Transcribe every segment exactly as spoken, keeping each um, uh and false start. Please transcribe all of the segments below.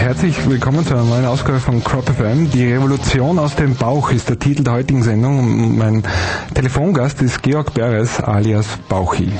Herzlich willkommen zu einer neuen Ausgabe von Crop F M. Die Revolution aus dem Bauch ist der Titel der heutigen Sendung. Mein Telefongast ist Georg Beres alias Bauchi.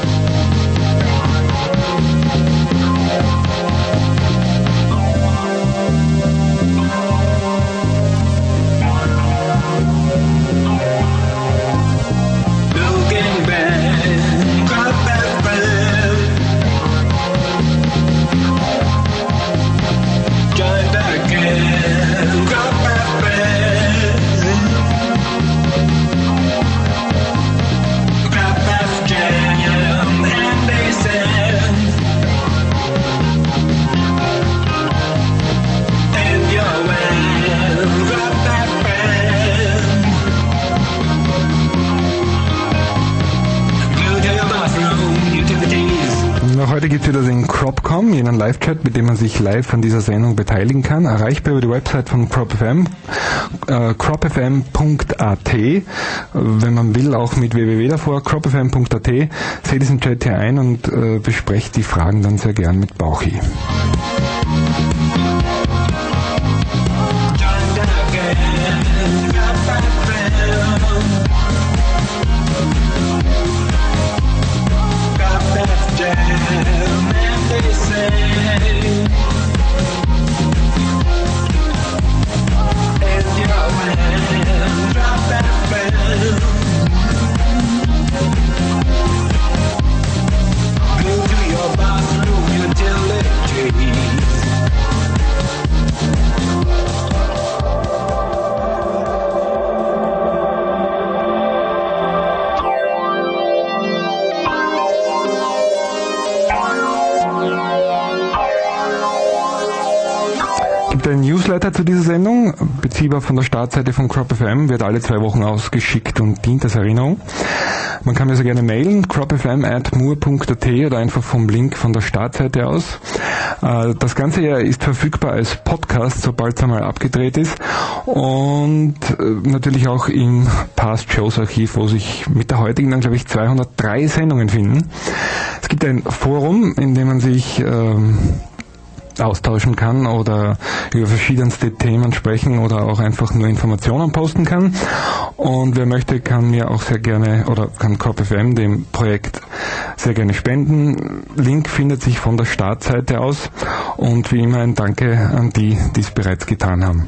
Heute gibt es wieder den Cropcom, jenen Live-Chat, mit dem man sich live an dieser Sendung beteiligen kann. Erreichbar über die Website von Crop F M, äh, crop f m punkt a t. Wenn man will, auch mit w w w davor, crop f m punkt a t. Seht diesen Chat hier ein und äh, besprecht die Fragen dann sehr gern mit Bauchi. Der Newsletter zu dieser Sendung, beziehbar von der Startseite von Crop F M, wird alle zwei Wochen ausgeschickt und dient als Erinnerung. Man kann mir sehr gerne mailen, crop f m at moore punkt a t oder einfach vom Link von der Startseite aus. Das Ganze hier ist verfügbar als Podcast, sobald es einmal abgedreht ist, und natürlich auch im Past Shows Archiv, wo sich mit der heutigen dann, glaube ich, zweihundertdrei Sendungen finden. Es gibt ein Forum, in dem man sich ähm, austauschen kann oder über verschiedenste Themen sprechen oder auch einfach nur Informationen posten kann. Und wer möchte, kann mir auch sehr gerne oder kann Crop F M dem Projekt sehr gerne spenden. Link findet sich von der Startseite aus, und wie immer ein Danke an die, die es bereits getan haben.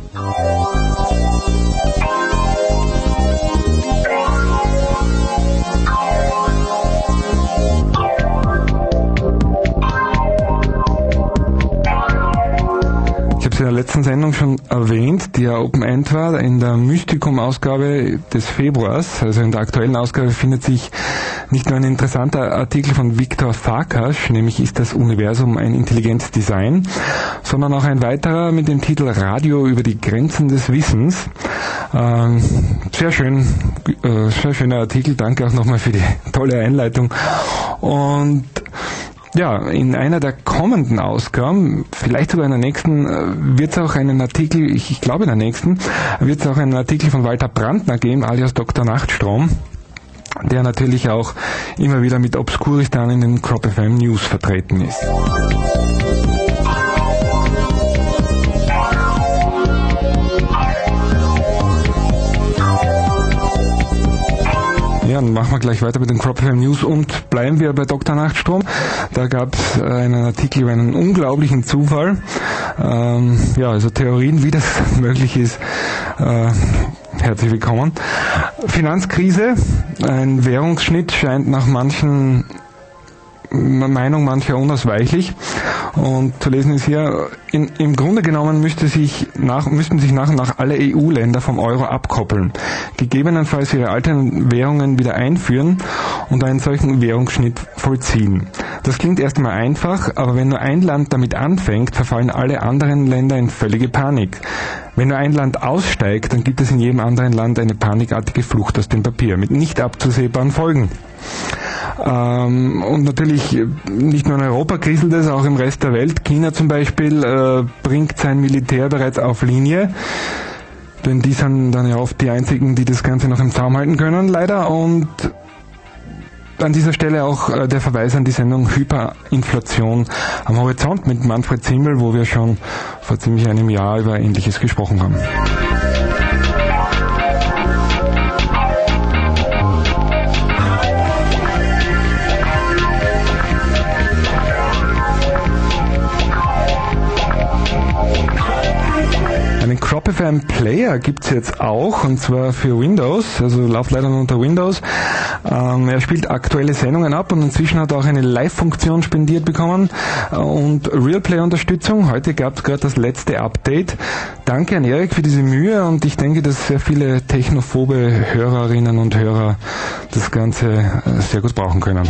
In der letzten Sendung schon erwähnt, die ja Open End war. In der Mystikum-Ausgabe des Februars, also in der aktuellen Ausgabe, findet sich nicht nur ein interessanter Artikel von Viktor Farkas, nämlich ist das Universum ein intelligentes Design, sondern auch ein weiterer mit dem Titel Radio über die Grenzen des Wissens. Ähm, sehr schön, äh, sehr schöner Artikel. Danke auch nochmal für die tolle Einleitung. Und ja, in einer der kommenden Ausgaben, vielleicht sogar in der nächsten, wird es auch einen Artikel, ich, ich glaube in der nächsten, wird es auch einen Artikel von Walter Brandner geben, alias Doktor Nachtstrom, der natürlich auch immer wieder mit Obskuristan in den Crop F M News vertreten ist. Ja, dann machen wir gleich weiter mit den Crop F M News und bleiben wir bei Doktor Nachtstrom. Da gab es einen Artikel über einen unglaublichen Zufall. Ähm, ja, also Theorien, wie das möglich ist. Äh, herzlich willkommen. Finanzkrise, ein Währungsschnitt scheint nach manchen Meinung mancher unausweichlich. Und zu lesen ist hier, in, im Grunde genommen müsste sich nach, müssten sich nach und nach alle E U-Länder vom Euro abkoppeln, gegebenenfalls ihre alten Währungen wieder einführen und einen solchen Währungsschnitt vollziehen. Das klingt erstmal einfach, aber wenn nur ein Land damit anfängt, verfallen alle anderen Länder in völlige Panik. Wenn nur ein Land aussteigt, dann gibt es in jedem anderen Land eine panikartige Flucht aus dem Papier mit nicht abzusehbaren Folgen. Ähm, und natürlich nicht nur in Europa kriselt es, auch im Rest der Welt. China zum Beispiel äh, bringt sein Militär bereits auf Linie, denn die sind dann ja oft die einzigen, die das Ganze noch im Zaum halten können, leider. Und an dieser Stelle auch äh, der Verweis an die Sendung Hyperinflation am Horizont mit Manfred Zimmel, wo wir schon vor ziemlich einem Jahr über Ähnliches gesprochen haben. Einen Crop F M Player gibt's jetzt auch, und zwar für Windows, also läuft leider nur unter Windows. Ähm, er spielt aktuelle Sendungen ab und inzwischen hat er auch eine Live-Funktion spendiert bekommen und Realplay-Unterstützung. Heute gab's gerade das letzte Update. Danke an Erik für diese Mühe, und ich denke, dass sehr viele technophobe Hörerinnen und Hörer das Ganze sehr gut brauchen können.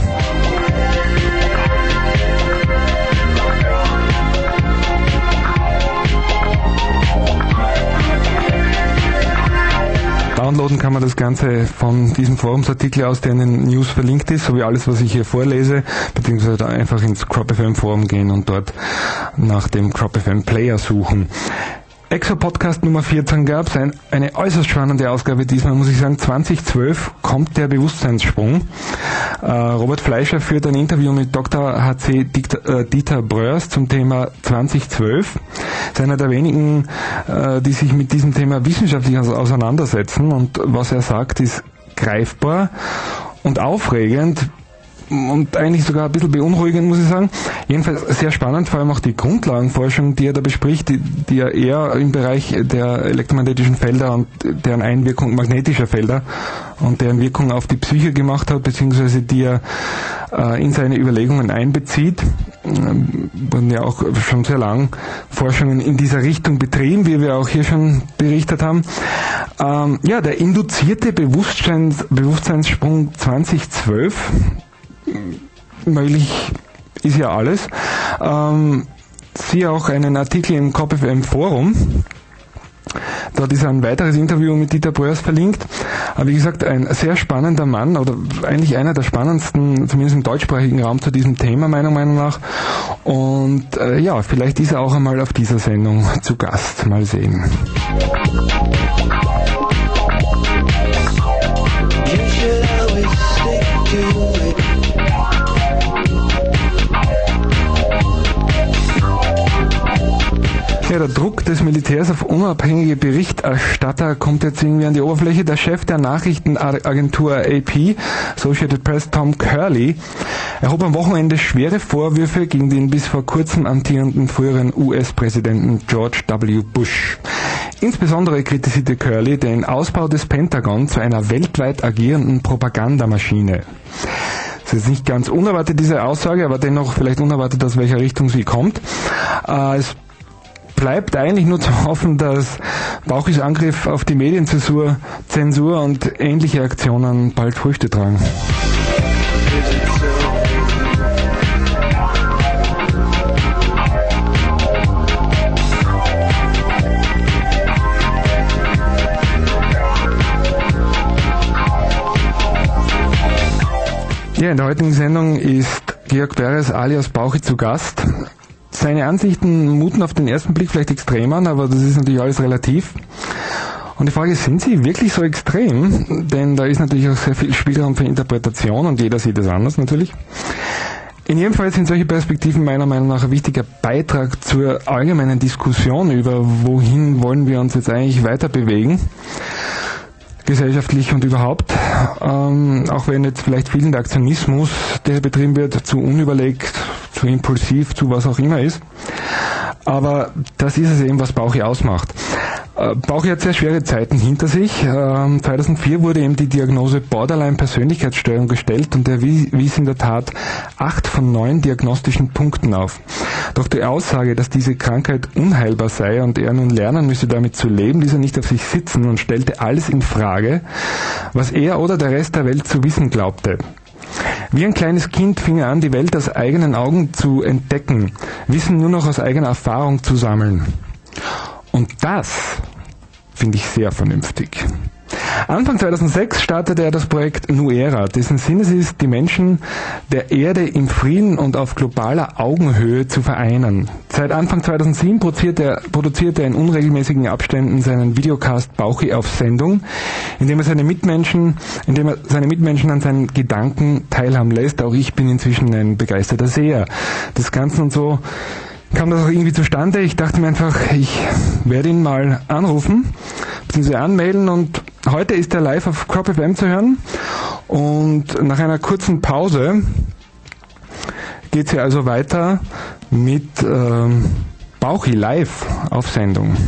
Downloaden kann man das Ganze von diesem Forumsartikel aus, der in den News verlinkt ist, sowie alles, was ich hier vorlese, beziehungsweise einfach ins Crop F M Forum gehen und dort nach dem Crop F M Player suchen. Exo-Podcast Nummer vierzehn gab es, ein, eine äußerst spannende Ausgabe diesmal, muss ich sagen. zwanzig zwölf kommt der Bewusstseinssprung. Äh, Robert Fleischer führt ein Interview mit Doktor H C Dieter Bröers zum Thema zwanzig zwölf. Ist einer der wenigen, äh, die sich mit diesem Thema wissenschaftlich auseinandersetzen, und was er sagt, ist greifbar und aufregend. Und eigentlich sogar ein bisschen beunruhigend, muss ich sagen. Jedenfalls sehr spannend, vor allem auch die Grundlagenforschung, die er da bespricht, die, die er eher im Bereich der elektromagnetischen Felder und deren Einwirkung magnetischer Felder und deren Wirkung auf die Psyche gemacht hat, beziehungsweise die er äh, in seine Überlegungen einbezieht. Ähm, wurden ja auch schon sehr lang Forschungen in dieser Richtung betrieben, wie wir auch hier schon berichtet haben. Ähm, ja, der induzierte Bewusstseins, Bewusstseinssprung zwanzig zwölf, möglich ist ja alles. Ähm, siehe auch einen Artikel im Crop F M Forum. Dort ist ein weiteres Interview mit Dieter Bröers verlinkt. Aber wie gesagt, ein sehr spannender Mann, oder eigentlich einer der spannendsten, zumindest im deutschsprachigen Raum, zu diesem Thema, meiner Meinung nach. Und äh, ja, vielleicht ist er auch einmal auf dieser Sendung zu Gast. Mal sehen. Ja, der Druck des Militärs auf unabhängige Berichterstatter kommt jetzt irgendwie an die Oberfläche. Der Chef der Nachrichtenagentur A P, Associated Press, Tom Curley, erhob am Wochenende schwere Vorwürfe gegen den bis vor kurzem amtierenden früheren U S-Präsidenten George W. Bush. Insbesondere kritisierte Curley den Ausbau des Pentagon zu einer weltweit agierenden Propagandamaschine. Das ist nicht ganz unerwartet, diese Aussage, aber dennoch vielleicht unerwartet, aus welcher Richtung sie kommt. Äh, es bleibt eigentlich nur zu hoffen, dass Bauchis Angriff auf die Medienzensur, Zensur und ähnliche Aktionen bald Früchte tragen. Ja, in der heutigen Sendung ist Georg Beres alias Bauchi zu Gast. Seine Ansichten muten auf den ersten Blick vielleicht extrem an, aber das ist natürlich alles relativ. Und die Frage ist, sind sie wirklich so extrem? Denn da ist natürlich auch sehr viel Spielraum für Interpretation und jeder sieht es anders natürlich. In jedem Fall sind solche Perspektiven meiner Meinung nach ein wichtiger Beitrag zur allgemeinen Diskussion über, wohin wollen wir uns jetzt eigentlich weiter bewegen, gesellschaftlich und überhaupt. Ähm, auch wenn jetzt vielleicht vielen der Aktionismus, der betrieben wird, zu unüberlegt, zu impulsiv, zu was auch immer ist. Aber das ist es eben, was Bauchi ausmacht. Äh, Bauchi hat sehr schwere Zeiten hinter sich. Ähm, zweitausendvier wurde ihm die Diagnose Borderline-Persönlichkeitsstörung gestellt und er wies in der Tat acht von neun diagnostischen Punkten auf. Doch die Aussage, dass diese Krankheit unheilbar sei und er nun lernen müsse, damit zu leben, ließ er nicht auf sich sitzen und stellte alles in Frage, was er oder der Rest der Welt zu wissen glaubte. Wie ein kleines Kind fing er an, die Welt aus eigenen Augen zu entdecken, Wissen nur noch aus eigener Erfahrung zu sammeln. Und das finde ich sehr vernünftig. Anfang zweitausendsechs startete er das Projekt Nuera, dessen Sinn es ist, die Menschen der Erde im Frieden und auf globaler Augenhöhe zu vereinen. Seit Anfang zweitausendsieben produziert er, produziert er in unregelmäßigen Abständen seinen Videocast Bauchi auf Sendung, indem er seine Mitmenschen, indem er seine Mitmenschen an seinen Gedanken teilhaben lässt. Auch ich bin inzwischen ein begeisterter Seher des Ganzen und so kam das auch irgendwie zustande. Ich dachte mir einfach, ich werde ihn mal anrufen, beziehungsweise anmelden, und heute ist er live auf Crop F M zu hören, und nach einer kurzen Pause geht es hier also weiter mit ähm, Bauchi live auf Sendung.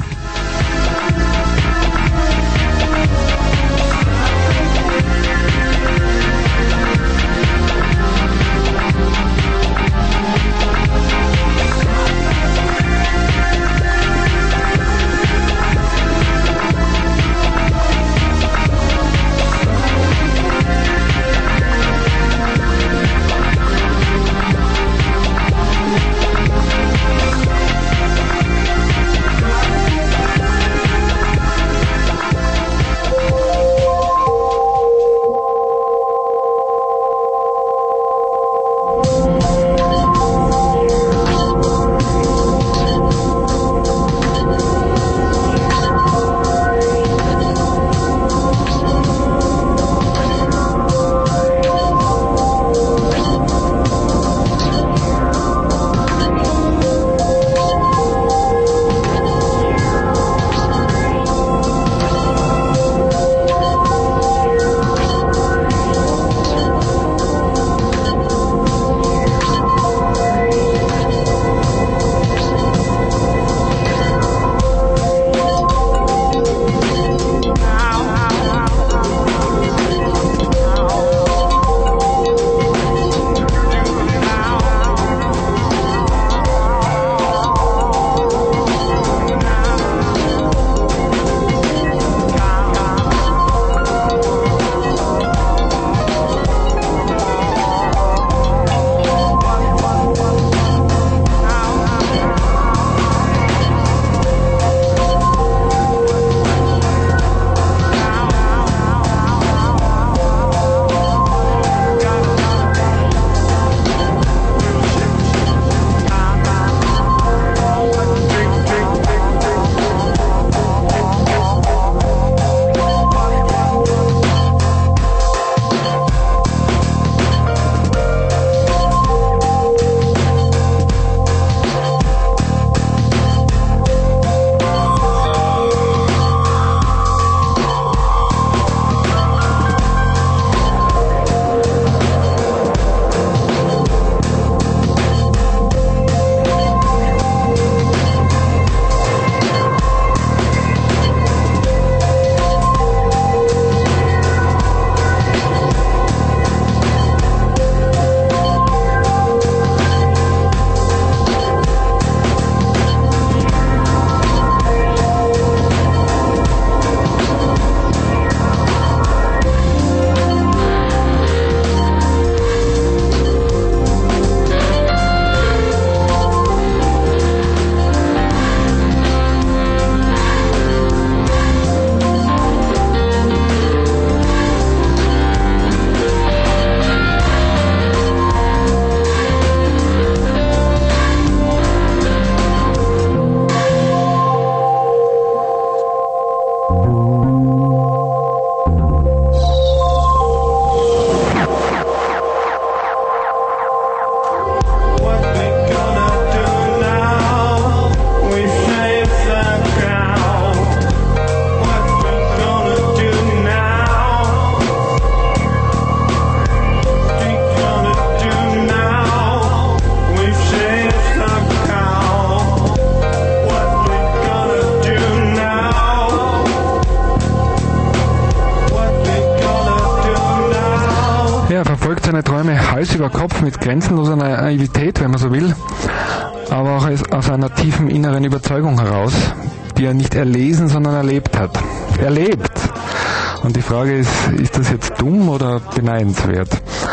seine Träume Hals über Kopf mit grenzenloser Naivität, wenn man so will, aber auch aus einer tiefen inneren Überzeugung heraus, die er nicht erlesen, sondern erlebt hat. Erlebt! Und die Frage ist, ist das jetzt dumm oder beneidenswert?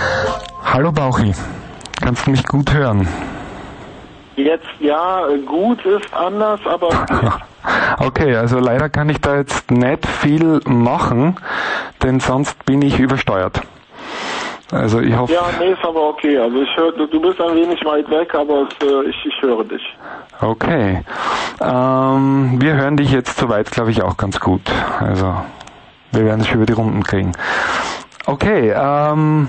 Hallo Bauchi, kannst du mich gut hören? Jetzt ja, gut ist anders, aber... Okay, also leider kann ich da jetzt nicht viel machen. denn sonst bin ich übersteuert. Also ich hoffe... Ja, nee, ist aber okay. Also ich höre, du bist ein wenig weit weg, aber es, äh, ich, ich höre dich. Okay. Ähm, wir hören dich jetzt soweit, glaube ich, auch ganz gut. Also wir werden es schon über die Runden kriegen. Okay, ähm...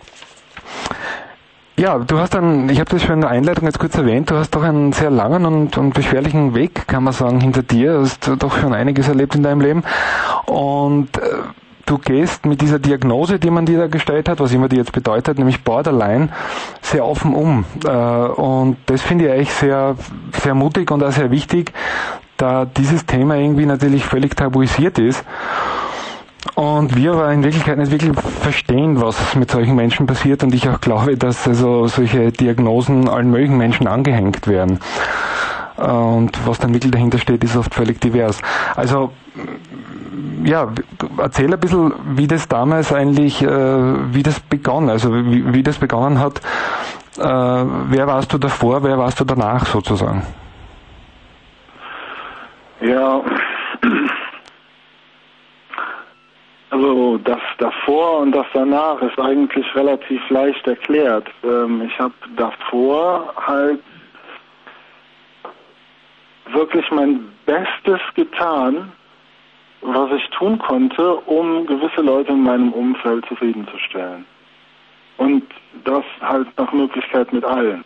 ja, du hast dann, ich habe das schon in der Einleitung jetzt kurz erwähnt, du hast doch einen sehr langen und, und beschwerlichen Weg, kann man sagen, hinter dir. Du hast doch schon einiges erlebt in deinem Leben. Und äh, du gehst mit dieser Diagnose, die man dir da gestellt hat, was immer die jetzt bedeutet, nämlich Borderline, sehr offen um. Äh, und das finde ich eigentlich sehr, sehr mutig und auch sehr wichtig, da dieses Thema irgendwie natürlich völlig tabuisiert ist. Und wir aber in Wirklichkeit nicht wirklich verstehen, was mit solchen Menschen passiert, und ich auch glaube, dass also solche Diagnosen allen möglichen Menschen angehängt werden. Und was dann wirklich dahinter steht, ist oft völlig divers. Also, ja, erzähl ein bisschen, wie das damals eigentlich, äh, wie das begann, also wie, wie das begonnen hat. Äh, wer warst du davor, wer warst du danach sozusagen? Ja, also das davor und das danach ist eigentlich relativ leicht erklärt. Ähm, ich habe davor halt wirklich mein Bestes getan, was ich tun konnte, um gewisse Leute in meinem Umfeld zufriedenzustellen. Und das halt nach Möglichkeit mit allen.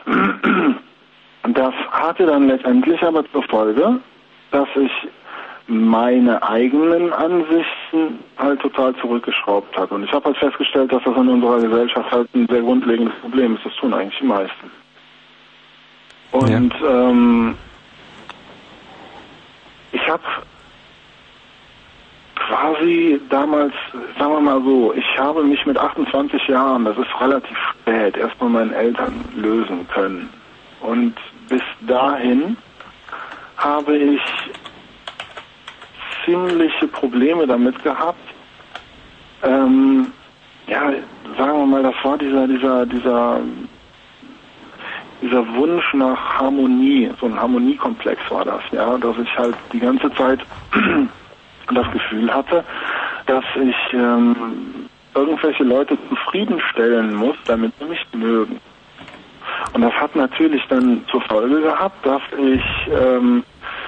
Das hatte dann letztendlich aber zur Folge, dass ich meine eigenen Ansichten halt total zurückgeschraubt hat. Und ich habe halt festgestellt, dass das in unserer Gesellschaft halt ein sehr grundlegendes Problem ist. Das tun eigentlich die meisten. Und ja. ähm, ich habe quasi damals, sagen wir mal so, ich habe mich mit achtundzwanzig Jahren, das ist relativ spät, erst bei meinen Eltern lösen können. Und bis dahin habe ich ziemliche Probleme damit gehabt. Ähm, ja, sagen wir mal, das war dieser, dieser, dieser, dieser Wunsch nach Harmonie, so ein Harmoniekomplex war das, ja, dass ich halt die ganze Zeit das Gefühl hatte, dass ich ähm, irgendwelche Leute zufriedenstellen muss, damit sie mich mögen. Und das hat natürlich dann zur Folge gehabt, dass ich ähm,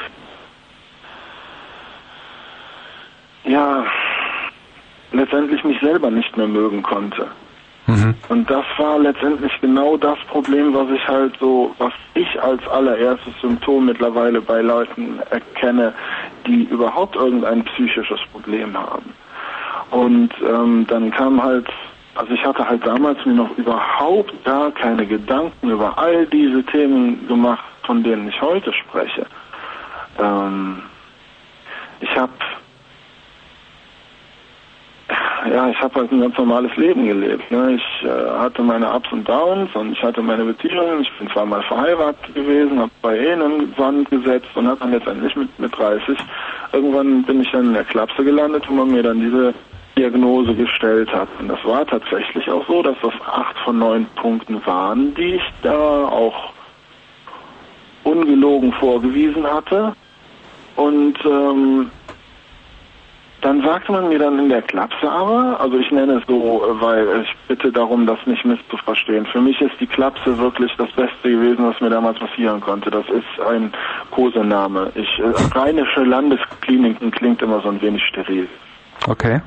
ja, letztendlich mich selber nicht mehr mögen konnte. Mhm. Und das war letztendlich genau das Problem, was ich halt so, was ich als allererstes Symptom mittlerweile bei Leuten erkenne, die überhaupt irgendein psychisches Problem haben. Und ähm, dann kam halt, also ich hatte halt damals mir noch überhaupt gar keine Gedanken über all diese Themen gemacht, von denen ich heute spreche. Ähm, ich habe Ja, ich habe halt ein ganz normales Leben gelebt. Ne? Ich äh, hatte meine Ups und Downs und ich hatte meine Beziehungen. Ich bin zweimal verheiratet gewesen, habe zwei Ehen in den Sand gesetzt und habe dann letztendlich mit, mit dreißig, irgendwann bin ich dann in der Klapse gelandet, wo man mir dann diese Diagnose gestellt hat. Und das war tatsächlich auch so, dass das acht von neun Punkten waren, die ich da auch ungelogen vorgewiesen hatte. Und ähm, dann sagte man mir dann in der Klapse aber, also ich nenne es so, weil ich bitte darum, das nicht misszuverstehen. Für mich ist die Klapse wirklich das Beste gewesen, was mir damals passieren konnte. Das ist ein Kosename. Ich, äh, Rheinische Landeskliniken klingt immer so ein wenig steril. Okay.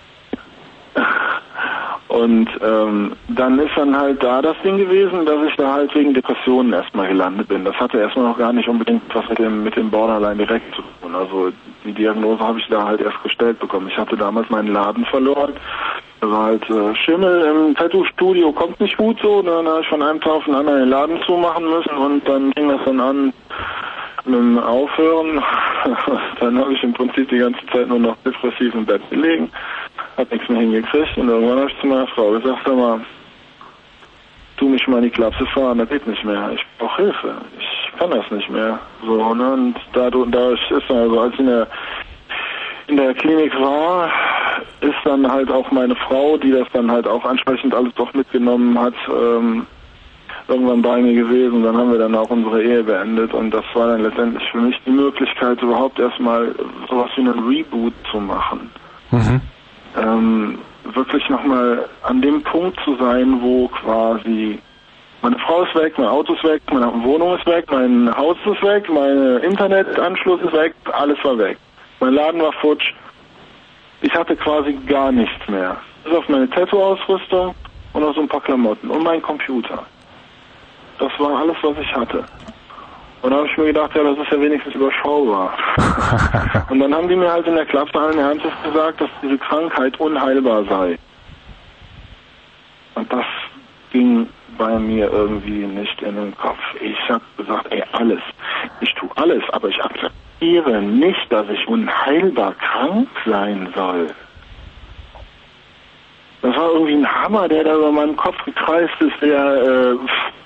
Und ähm, dann ist dann halt da das Ding gewesen, dass ich da halt wegen Depressionen erstmal gelandet bin. Das hatte erstmal noch gar nicht unbedingt was mit dem mit dem Borderline direkt zu tun. Also die Diagnose habe ich da halt erst gestellt bekommen. Ich hatte damals meinen Laden verloren. Da war halt äh, Schimmel im Tattoo-Studio, kommt nicht gut so. Dann habe ich von einem Tag auf den anderen den Laden zumachen müssen und dann ging das dann an mit dem Aufhören. Dann habe ich im Prinzip die ganze Zeit nur noch depressiv im Bett gelegen. Hab nichts mehr hingekriegt und irgendwann habe ich zu meiner Frau gesagt, sag mal, tu mich mal in die Klapse fahren, das geht nicht mehr, ich brauche Hilfe, ich kann das nicht mehr. So, ne? Und dadurch, dadurch ist dann also, als ich in der, in der Klinik war, ist dann halt auch meine Frau, die das dann halt auch ansprechend alles doch mitgenommen hat, ähm, irgendwann bei mir gewesen. Dann haben wir dann auch unsere Ehe beendet und das war dann letztendlich für mich die Möglichkeit, überhaupt erstmal sowas wie einen Reboot zu machen. Mhm. ähm, wirklich nochmal an dem Punkt zu sein, wo quasi meine Frau ist weg, mein Auto ist weg, meine Wohnung ist weg, mein Haus ist weg, mein Internetanschluss ist weg, alles war weg. Mein Laden war futsch. Ich hatte quasi gar nichts mehr. Bis auf meine Tattoo-Ausrüstung und auf so ein paar Klamotten und mein Computer. Das war alles, was ich hatte. Und da habe ich mir gedacht, ja, das ist ja wenigstens überschaubar. Und dann haben die mir halt in der Klappe allen Ernstes gesagt, dass diese Krankheit unheilbar sei. Und das ging bei mir irgendwie nicht in den Kopf. Ich habe gesagt, ey, alles. Ich tue alles, aber ich akzeptiere nicht, dass ich unheilbar krank sein soll. Das war irgendwie ein Hammer, der da über meinem Kopf gekreist ist, der, äh,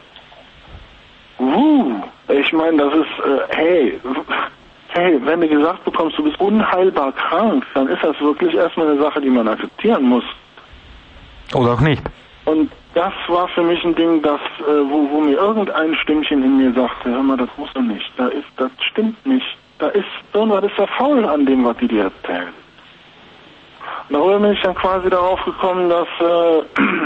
uh, ich meine, das ist, äh, hey, hey, wenn du gesagt bekommst, du bist unheilbar krank, dann ist das wirklich erstmal eine Sache, die man akzeptieren muss. Oder auch nicht. Und das war für mich ein Ding, das, äh, wo, wo mir irgendein Stimmchen in mir sagte, hör mal, das musst du nicht, da ist, das stimmt nicht, da ist, irgendwas ist da faul an dem, was die dir erzählen. Und darüber bin ich dann quasi darauf gekommen, dass, äh,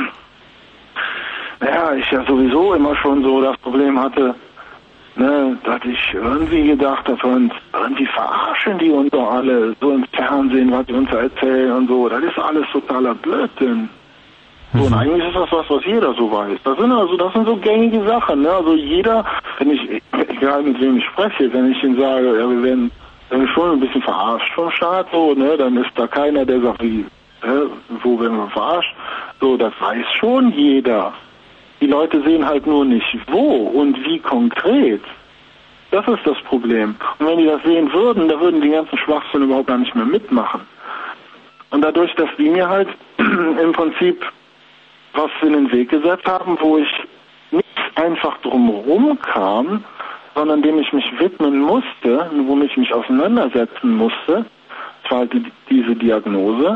naja, ich ja sowieso immer schon so das Problem hatte, ne, dass ich irgendwie gedacht habe, und irgendwie verarschen die uns doch alle so im Fernsehen, was die uns erzählen und so, das ist alles totaler Blödsinn. So, und eigentlich ist das was, was jeder so weiß. Das sind also, das sind so gängige Sachen, ne? Also jeder, wenn ich, egal mit wem ich spreche, wenn ich ihnen sage, ja, wir werden, wenn wir schon ein bisschen verarscht vom Staat, so, ne, dann ist da keiner, der sagt, wie, ne, wo werden wir verarscht? So, das weiß schon jeder. Die Leute sehen halt nur nicht, wo und wie konkret. Das ist das Problem. Und wenn die das sehen würden, da würden die ganzen Schwachsinn überhaupt gar nicht mehr mitmachen. Und dadurch, dass die mir halt im Prinzip was in den Weg gesetzt haben, wo ich nicht einfach drumherum kam, sondern dem ich mich widmen musste, womit ich mich auseinandersetzen musste, das war halt die, diese Diagnose,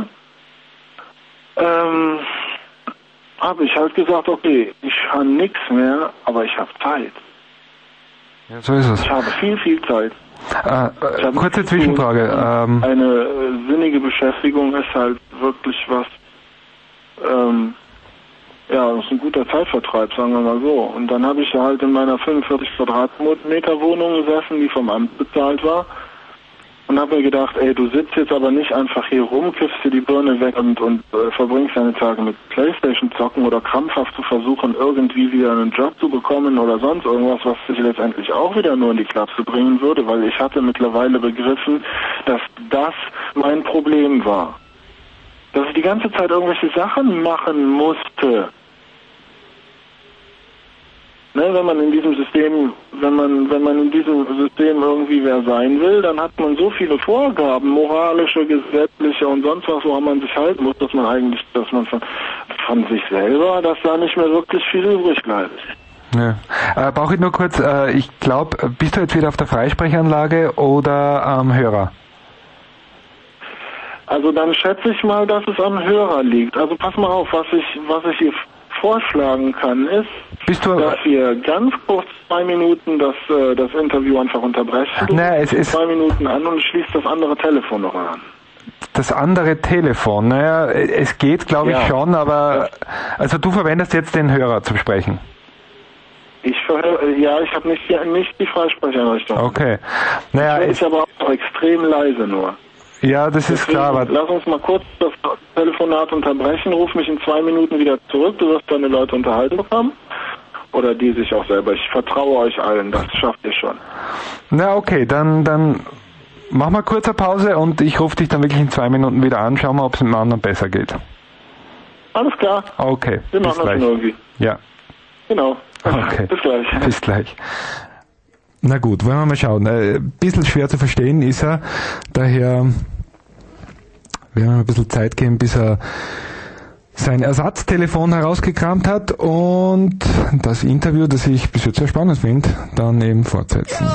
ähm, habe ich halt gesagt, okay, ich kann nichts mehr, aber ich habe Zeit. Ja, so ist es. Ich habe viel, viel Zeit. Äh, äh, kurze Zwischenfrage. Ähm, eine äh, sinnige Beschäftigung ist halt wirklich was, ähm, ja, das ist ein guter Zeitvertreib, sagen wir mal so. Und dann habe ich halt in meiner fünfundvierzig Quadratmeter Wohnung gesessen, die vom Amt bezahlt war. Und habe mir gedacht, ey, du sitzt jetzt aber nicht einfach hier rum, kiffst dir die Birne weg und, und äh, verbringst deine Tage mit Playstation zocken oder krampfhaft zu versuchen, irgendwie wieder einen Job zu bekommen oder sonst irgendwas, was sich letztendlich auch wieder nur in die Klapse bringen würde, weil ich hatte mittlerweile begriffen, dass das mein Problem war. Dass ich die ganze Zeit irgendwelche Sachen machen musste. Ne, wenn man in diesem System, wenn man, wenn man in diesem System irgendwie wer sein will, dann hat man so viele Vorgaben, moralische, gesetzliche und sonst was, woran man sich halten muss, dass man eigentlich, dass man von, von sich selber, dass da nicht mehr wirklich viel übrig bleibt. Ja. Äh, brauche ich nur kurz, äh, ich glaube, bist du jetzt wieder auf der Freisprechanlage oder am Hörer? Also dann schätze ich mal, dass es am Hörer liegt. Also pass mal auf, was ich, was ich hier vorschlagen kann, ist, Bist du, dass wir ganz kurz zwei Minuten das, äh, das Interview einfach unterbrechen. Du na, es ist zwei Minuten an und schließt das andere Telefon noch an. Das andere Telefon, naja, es geht, glaube ich, ja. schon, aber also du verwendest jetzt den Hörer zum Sprechen. Ich verhöre, ja, ich habe nicht, nicht die Freisprecheinrichtung. Okay. Naja, ich höre aber auch extrem leise nur. Ja, das ist Deswegen, klar. Aber lass uns mal kurz das Telefonat unterbrechen. Ruf mich in zwei Minuten wieder zurück. Du wirst deine Leute unterhalten bekommen. Oder die sich auch selber. Ich vertraue euch allen. Das schafft ihr schon. Na okay, dann, dann mach mal kurze Pause und ich rufe dich dann wirklich in zwei Minuten wieder an. Schauen wir, ob es mit dem anderen besser geht. Alles klar. Okay, wir bis machen gleich. Das irgendwie. Ja. Genau. Okay. Bis gleich. Bis gleich. Na gut, wollen wir mal schauen. Ein bisschen schwer zu verstehen ist er, daher werden wir ein bisschen Zeit geben, bis er sein Ersatztelefon herausgekramt hat und das Interview, das ich bis jetzt sehr spannend finde, dann eben fortsetzen.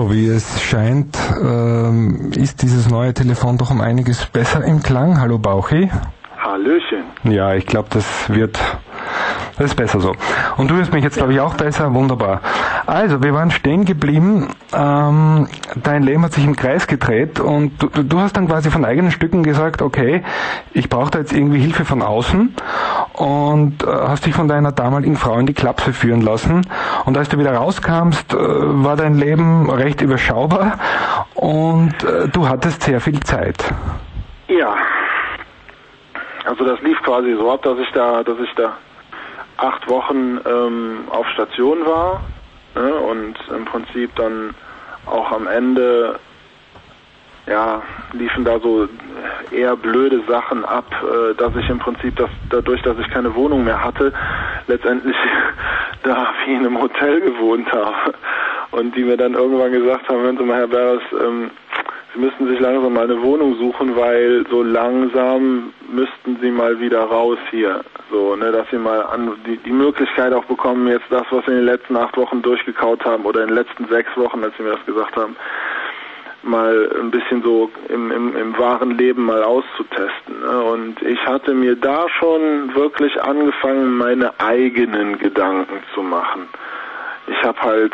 So wie es scheint, ähm, ist dieses neue Telefon doch um einiges besser im Klang. Hallo Bauchi. Hallöchen. Ja, ich glaube, das wird, das ist besser so. Und du hörst mich jetzt, glaube ich, auch besser. Wunderbar. Also, wir waren stehen geblieben. Ähm, dein Leben hat sich im Kreis gedreht und du, du hast dann quasi von eigenen Stücken gesagt, okay, ich brauche da jetzt irgendwie Hilfe von außen und äh, hast dich von deiner damaligen Frau in die Klapse führen lassen. Und als du wieder rauskamst, äh, war dein Leben recht überschaubar und äh, du hattest sehr viel Zeit. Ja. Also das lief quasi so ab, dass ich da, dass ich da acht Wochen ähm, auf Station war, ne, und im Prinzip dann auch am Ende, ja, liefen da so eher blöde Sachen ab, äh, dass ich im Prinzip, das, dadurch, dass ich keine Wohnung mehr hatte, letztendlich da wie in einem Hotel gewohnt habe. Und die mir dann irgendwann gesagt haben, hören Sie mal, Herr Beres, ähm, Sie müssten sich langsam mal eine Wohnung suchen, weil so langsam müssten Sie mal wieder raus hier. So, ne, dass Sie mal an, die, die Möglichkeit auch bekommen, jetzt das, was Sie in den letzten acht Wochen durchgekaut haben oder in den letzten sechs Wochen, als Sie mir das gesagt haben, mal ein bisschen so im, im, im wahren Leben mal auszutesten. Ne? Und ich hatte mir da schon wirklich angefangen, meine eigenen Gedanken zu machen. Ich habe halt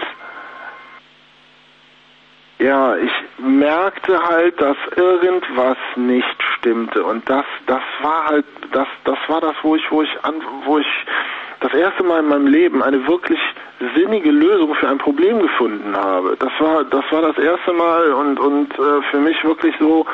Ja, ich merkte halt, dass irgendwas nicht stimmte und das, das war halt, das, das war das, wo ich, wo ich an, wo ich das erste Mal in meinem Leben eine wirklich sinnige Lösung für ein Problem gefunden habe. Das war, das war das erste Mal und und äh, für mich wirklich so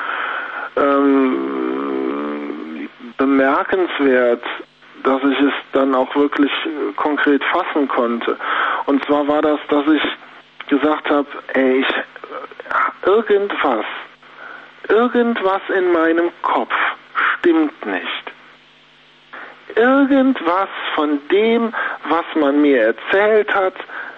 ähm, bemerkenswert, dass ich es dann auch wirklich konkret fassen konnte. Und zwar war das, dass ich gesagt habe, ey, ich irgendwas, irgendwas in meinem Kopf stimmt nicht. Irgendwas von dem, was man mir erzählt hat,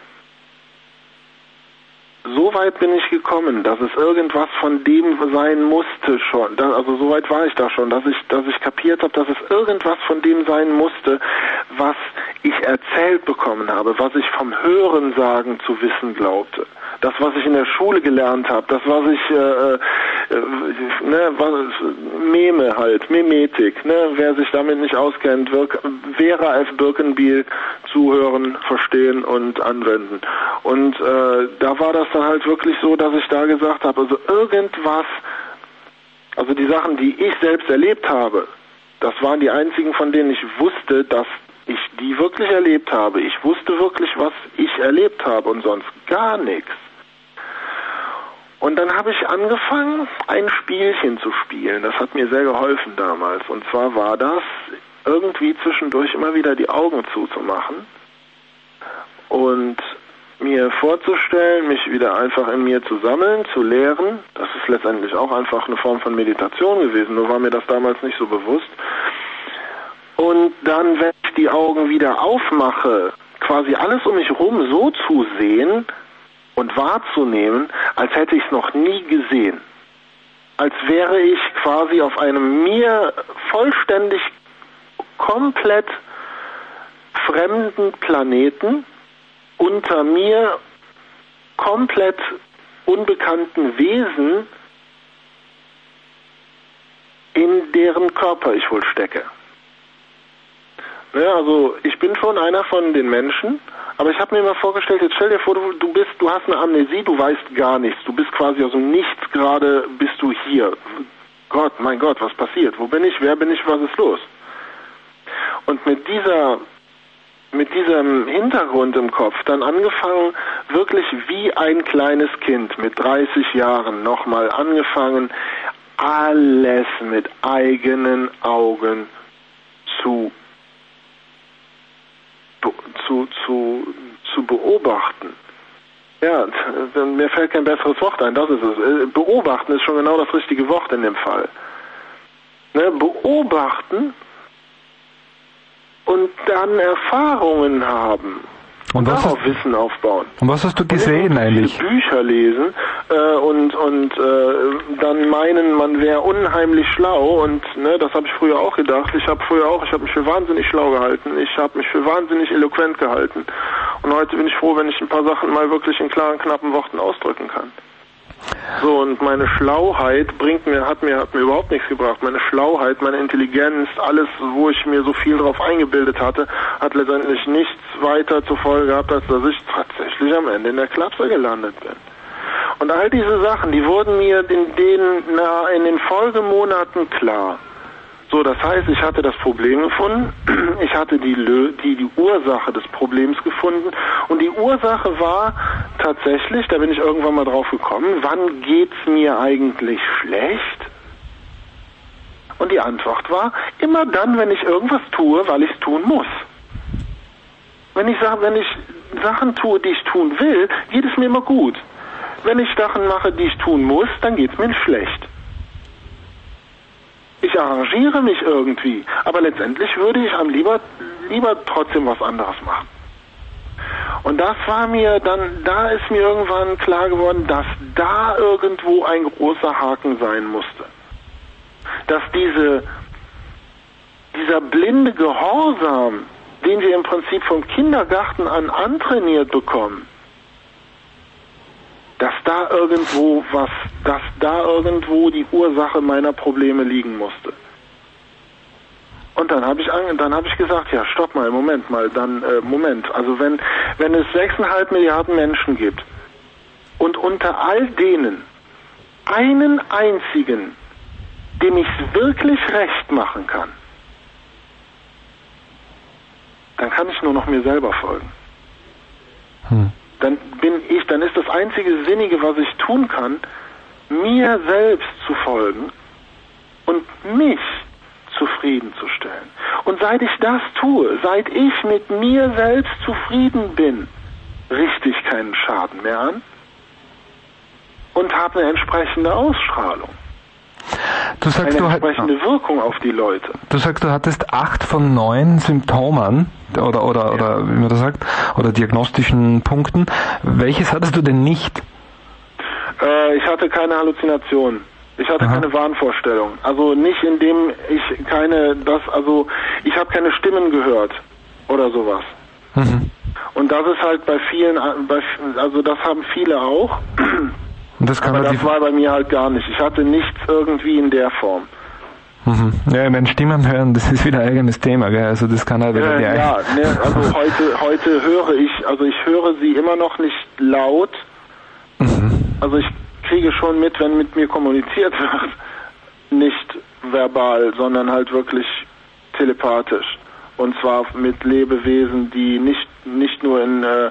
so weit bin ich gekommen, dass es irgendwas von dem sein musste schon. Also so weit war ich da schon, dass ich, dass ich kapiert habe, dass es irgendwas von dem sein musste, was ich erzählt bekommen habe, was ich vom Hörensagen zu wissen glaubte. Das, was ich in der Schule gelernt habe, das, was ich, äh, äh, ne, was, Meme halt, Memetik, ne, wer sich damit nicht auskennt, Wirk, Vera F. Birkenbiel zuhören, verstehen und anwenden. Und äh, da war das dann halt wirklich so, dass ich da gesagt habe, also irgendwas, also die Sachen, die ich selbst erlebt habe, das waren die einzigen, von denen ich wusste, dass ich die wirklich erlebt habe. Ich wusste wirklich, was ich erlebt habe und sonst gar nichts. Und dann habe ich angefangen, ein Spielchen zu spielen. Das hat mir sehr geholfen damals. Und zwar war das, irgendwie zwischendurch immer wieder die Augen zuzumachen und mir vorzustellen, mich wieder einfach in mir zu sammeln, zu leeren. Das ist letztendlich auch einfach eine Form von Meditation gewesen, nur war mir das damals nicht so bewusst. Und dann, wenn ich die Augen wieder aufmache, quasi alles um mich rum so zu sehen und wahrzunehmen, als hätte ich es noch nie gesehen. Als wäre ich quasi auf einem mir vollständig komplett fremden Planeten, unter mir komplett unbekannten Wesen, in deren Körper ich wohl stecke. Ja, also ich bin schon einer von den Menschen, aber ich habe mir mal vorgestellt, jetzt stell dir vor, du, du bist, du hast eine Amnesie, du weißt gar nichts, du bist quasi aus dem Nichts gerade, bist du hier. Gott, mein Gott, was passiert? Wo bin ich? Wer bin ich? Was ist los? Und mit dieser, mit diesem Hintergrund im Kopf dann angefangen, wirklich wie ein kleines Kind mit dreißig Jahren nochmal angefangen, alles mit eigenen Augen zu Zu, zu, zu beobachten. Ja, mir fällt kein besseres Wort ein, das ist es. Beobachten ist schon genau das richtige Wort in dem Fall. Ne, beobachten und dann Erfahrungen haben. Und darauf hast, Wissen aufbauen. Und was hast du gesehen und eigentlich? Bücher lesen äh, und und äh, dann meinen, man wäre unheimlich schlau und ne, das habe ich früher auch gedacht. Ich habe früher auch, ich habe mich für wahnsinnig schlau gehalten. Ich habe mich für wahnsinnig eloquent gehalten Und heute bin ich froh, wenn ich ein paar Sachen mal wirklich in klaren, knappen Worten ausdrücken kann. So, und meine Schlauheit bringt mir, hat mir, hat mir überhaupt nichts gebracht. Meine Schlauheit, meine Intelligenz, alles, wo ich mir so viel drauf eingebildet hatte, hat letztendlich nichts weiter zur Folge gehabt, als dass ich tatsächlich am Ende in der Klapse gelandet bin. Und all diese Sachen, die wurden mir in den, na, in den Folgemonaten klar. So, das heißt, ich hatte das Problem gefunden, ich hatte die, die, die Ursache des Problems gefunden und die Ursache war tatsächlich, da bin ich irgendwann mal drauf gekommen, wann geht's mir eigentlich schlecht? Und die Antwort war, immer dann, wenn ich irgendwas tue, weil ich es tun muss. Wenn ich, wenn ich Sachen tue, die ich tun will, geht es mir immer gut. Wenn ich Sachen mache, die ich tun muss, dann geht es mir schlecht. Ich arrangiere mich irgendwie, aber letztendlich würde ich am lieber, lieber trotzdem was anderes machen. Und das war mir dann, da ist mir irgendwann klar geworden, dass da irgendwo ein großer Haken sein musste. Dass diese, dieser blinde Gehorsam, den wir im Prinzip vom Kindergarten an antrainiert bekommen, dass da irgendwo was, dass da irgendwo die Ursache meiner Probleme liegen musste. Und dann habe ich dann habe ich gesagt, ja, stopp mal, Moment mal, dann äh, Moment. Also wenn wenn es sechseinhalb Milliarden Menschen gibt und unter all denen einen einzigen, dem ich es wirklich recht machen kann, dann kann ich nur noch mir selber folgen. Hm. Dann bin ich, dann ist das einzige Sinnige, was ich tun kann, mir selbst zu folgen und mich zufriedenzustellen. Und seit ich das tue, seit ich mit mir selbst zufrieden bin, richte ich keinen Schaden mehr an und habe eine entsprechende Ausstrahlung. Du sagst, eine du entsprechende hat, Wirkung auf die Leute. Du sagst, du hattest acht von neun Symptomen oder oder ja. oder wie man das sagt, oder diagnostischen Punkten. Welches hattest du denn nicht? Äh, ich hatte keine Halluzinationen. Ich hatte Aha. keine Wahnvorstellung. Also nicht indem ich keine, das, also ich habe keine Stimmen gehört oder sowas. Mhm. Und das ist halt bei vielen, bei, also das haben viele auch. Und das kann Aber das war bei mir halt gar nicht. Ich hatte nichts irgendwie in der Form. Mhm. Ja, wenn Stimmen hören, das ist wieder ein eigenes Thema, gell? Also das kann halt wieder äh, die Ja, ne, also heute, heute höre ich, also ich höre sie immer noch nicht laut. Mhm. Also ich kriege schon mit, wenn mit mir kommuniziert wird, nicht verbal, sondern halt wirklich telepathisch. Und zwar mit Lebewesen, die nicht nicht nur in äh,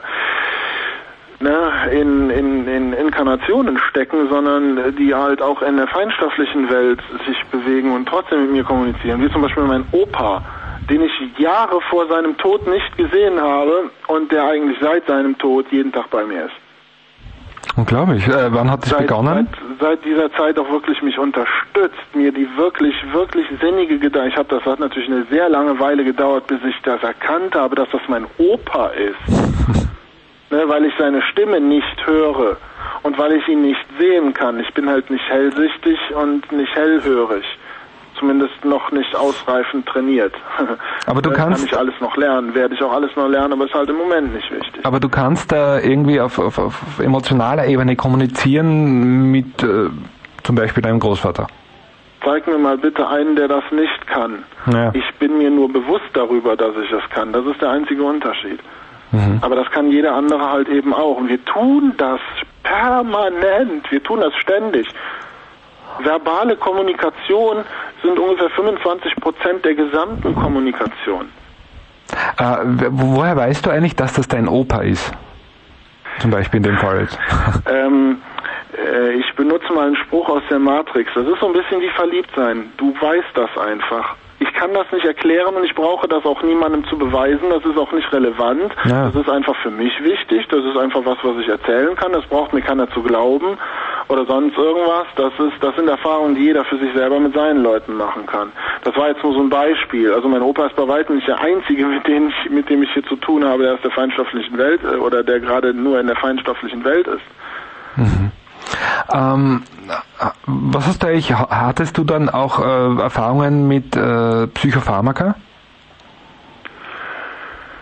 ne, in, in, in Inkarnationen stecken, sondern die halt auch in der feinstofflichen Welt sich bewegen und trotzdem mit mir kommunizieren. Wie zum Beispiel mein Opa, den ich Jahre vor seinem Tod nicht gesehen habe und der eigentlich seit seinem Tod jeden Tag bei mir ist. Unglaublich. Äh, wann hat das seit, begonnen? Seit, seit dieser Zeit auch wirklich mich unterstützt, mir die wirklich, wirklich sinnige Gedanken. Ich habe das hat natürlich eine sehr lange Weile gedauert, bis ich das erkannt habe, dass das mein Opa ist. Ne, weil ich seine Stimme nicht höre und weil ich ihn nicht sehen kann. Ich bin halt nicht hellsichtig und nicht hellhörig. Zumindest noch nicht ausreichend trainiert. Aber du kannst... Kann ich alles noch lernen, werde ich auch alles noch lernen, aber ist halt im Moment nicht wichtig. Aber du kannst da irgendwie auf, auf, auf emotionaler Ebene kommunizieren mit äh, zum Beispiel deinem Großvater. Zeig mir mal bitte einen, der das nicht kann. Ja. Ich bin mir nur bewusst darüber, dass ich das kann. Das ist der einzige Unterschied. Mhm. Aber das kann jeder andere halt eben auch. Und wir tun das permanent. Wir tun das ständig. Verbale Kommunikation sind ungefähr fünfundzwanzig Prozent der gesamten Kommunikation. Äh, woher weißt du eigentlich, dass das dein Opa ist? Zum Beispiel in dem Fall jetzt. ähm, äh, ich benutze mal einen Spruch aus der Matrix. Das ist so ein bisschen wie Verliebtsein. Du weißt das einfach. Ich kann das nicht erklären und ich brauche das auch niemandem zu beweisen. Das ist auch nicht relevant. Ja. Das ist einfach für mich wichtig. Das ist einfach was, was ich erzählen kann. Das braucht mir keiner zu glauben oder sonst irgendwas. Das ist, das sind Erfahrungen, die jeder für sich selber mit seinen Leuten machen kann. Das war jetzt nur so ein Beispiel. Also mein Opa ist bei weitem nicht der Einzige, mit dem ich, mit dem ich hier zu tun habe, der aus der feinstofflichen Welt oder der gerade nur in der feinstofflichen Welt ist. Mhm. Ähm, was hast du eigentlich, hattest du dann auch äh, Erfahrungen mit äh, Psychopharmaka?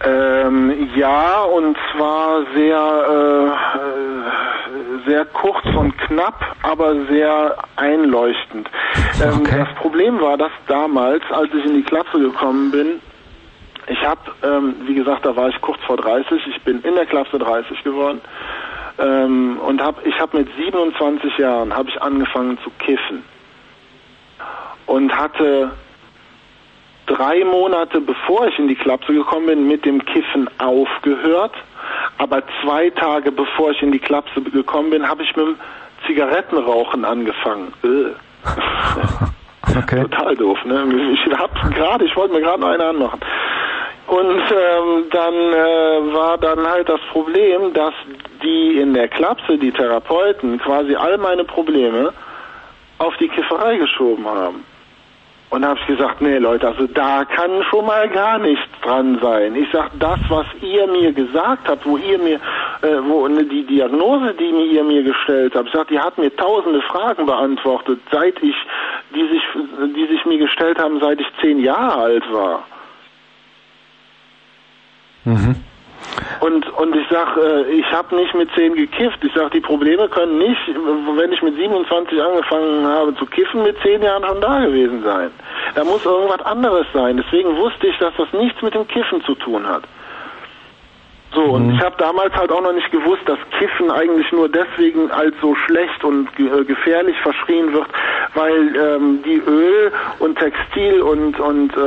Ähm, ja, und zwar sehr, äh, sehr kurz und knapp, aber sehr einleuchtend. Ähm, okay. Das Problem war, dass damals, als ich in die Klapse gekommen bin, ich habe, ähm, wie gesagt, da war ich kurz vor dreißig, ich bin in der Klapse dreißig geworden ähm, und hab, ich habe mit siebenundzwanzig Jahren habe ich angefangen zu kiffen und hatte drei Monate bevor ich in die Klapse gekommen bin mit dem Kiffen aufgehört, aber zwei Tage bevor ich in die Klapse gekommen bin, habe ich mit dem Zigarettenrauchen angefangen. Okay. Total doof, ne? Ich hab's gerade, ich wollte mir gerade noch eine anmachen. Und ähm, dann äh, war dann halt das Problem, dass die in der Klapse, die Therapeuten, quasi all meine Probleme auf die Kifferei geschoben haben. Und da habe ich gesagt, nee Leute, also da kann schon mal gar nichts dran sein. Ich sag, das, was ihr mir gesagt habt, wo ihr mir, äh, wo ne, die Diagnose, die mir, ihr mir gestellt habt, ich sag, die hat mir tausende Fragen beantwortet, seit ich, die sich, die sich mir gestellt haben, seit ich zehn Jahre alt war. Mhm. Und und ich sag, äh, ich habe nicht mit zehn gekifft. Ich sag, die Probleme können nicht, wenn ich mit siebenundzwanzig angefangen habe zu kiffen, mit zehn Jahren schon da gewesen sein. Da muss irgendwas anderes sein. Deswegen wusste ich, dass das nichts mit dem Kiffen zu tun hat. So, und ich habe damals halt auch noch nicht gewusst, dass Kiffen eigentlich nur deswegen als so schlecht und ge äh, gefährlich verschrien wird, weil ähm, die Öl- und Textil- und, und äh,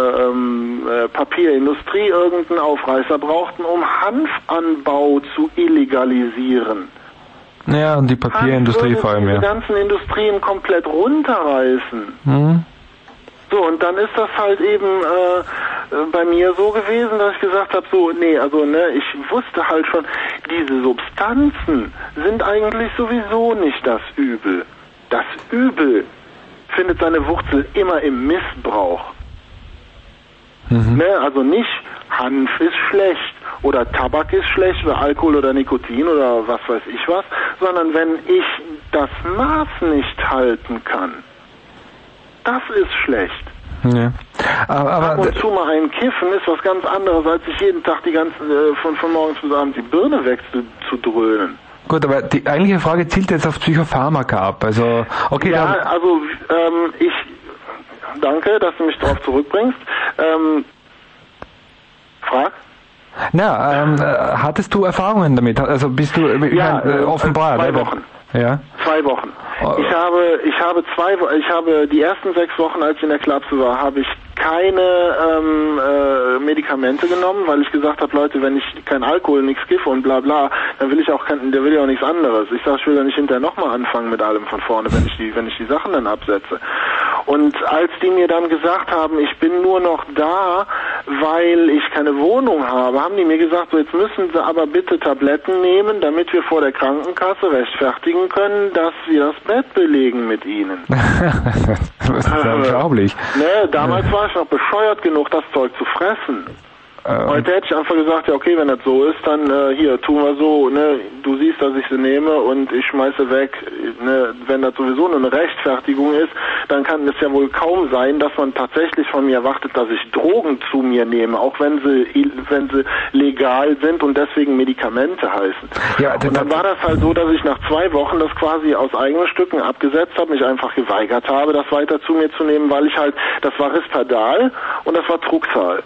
äh, Papierindustrie irgendeinen Aufreißer brauchten, um Hanfanbau zu illegalisieren. Ja, und die Papierindustrie vor allem, ja. Die ganzen Industrien komplett runterreißen. Mhm. So, und dann ist das halt eben äh, bei mir so gewesen, dass ich gesagt habe, so, nee, also ne, ich wusste halt schon, diese Substanzen sind eigentlich sowieso nicht das Übel. Das Übel findet seine Wurzel immer im Missbrauch. Mhm. Ne, also nicht Hanf ist schlecht oder Tabak ist schlecht oder Alkohol oder Nikotin oder was weiß ich was, sondern wenn ich das Maß nicht halten kann. Das ist schlecht. Ja. Aber, aber Ab und zu mal ein Kiffen ist was ganz anderes, als sich jeden Tag die ganzen äh, von, von morgens bis abends die Birne wegzudröhnen. Gut, aber die eigentliche Frage zielt jetzt auf Psychopharmaka ab. Also, okay, ja, dann, also ähm, ich danke, dass du mich darauf zurückbringst. Ähm, frag? Na, ähm, hattest du Erfahrungen damit? Also bist du ja, äh, offenbar? Zwei Wochen. Ja. Zwei Wochen. Ich habe, ich habe zwei, ich habe die ersten sechs Wochen, als ich in der Klapse war, habe ich keine ähm, äh, Medikamente genommen, weil ich gesagt habe, Leute, wenn ich kein Alkohol, nichts kiffe und bla bla, dann will ich auch kein, der will ja auch nichts anderes. Ich sage, ich will ja nicht hinterher nochmal anfangen mit allem von vorne, wenn ich die, wenn ich die Sachen dann absetze. Und als die mir dann gesagt haben, ich bin nur noch da, weil ich keine Wohnung habe, haben die mir gesagt, so jetzt müssen sie aber bitte Tabletten nehmen, damit wir vor der Krankenkasse rechtfertigen können, dass wir das Bett belegen mit ihnen. Das ist ja unglaublich. Ne, damals war ich noch bescheuert genug, das Zeug zu fressen. Ähm. Heute hätte ich einfach gesagt, ja okay, wenn das so ist, dann äh, hier, tun wir so, ne, du siehst, dass ich sie nehme und ich schmeiße weg, ne, wenn das sowieso nur eine Rechtfertigung ist, dann kann es ja wohl kaum sein, dass man tatsächlich von mir erwartet, dass ich Drogen zu mir nehme, auch wenn sie wenn sie legal sind und deswegen Medikamente heißen. Ja, und dann war das halt so, dass ich nach zwei Wochen das quasi aus eigenen Stücken abgesetzt habe, mich einfach geweigert habe, das weiter zu mir zu nehmen, weil ich halt, das war Risperdal und das war Truxal.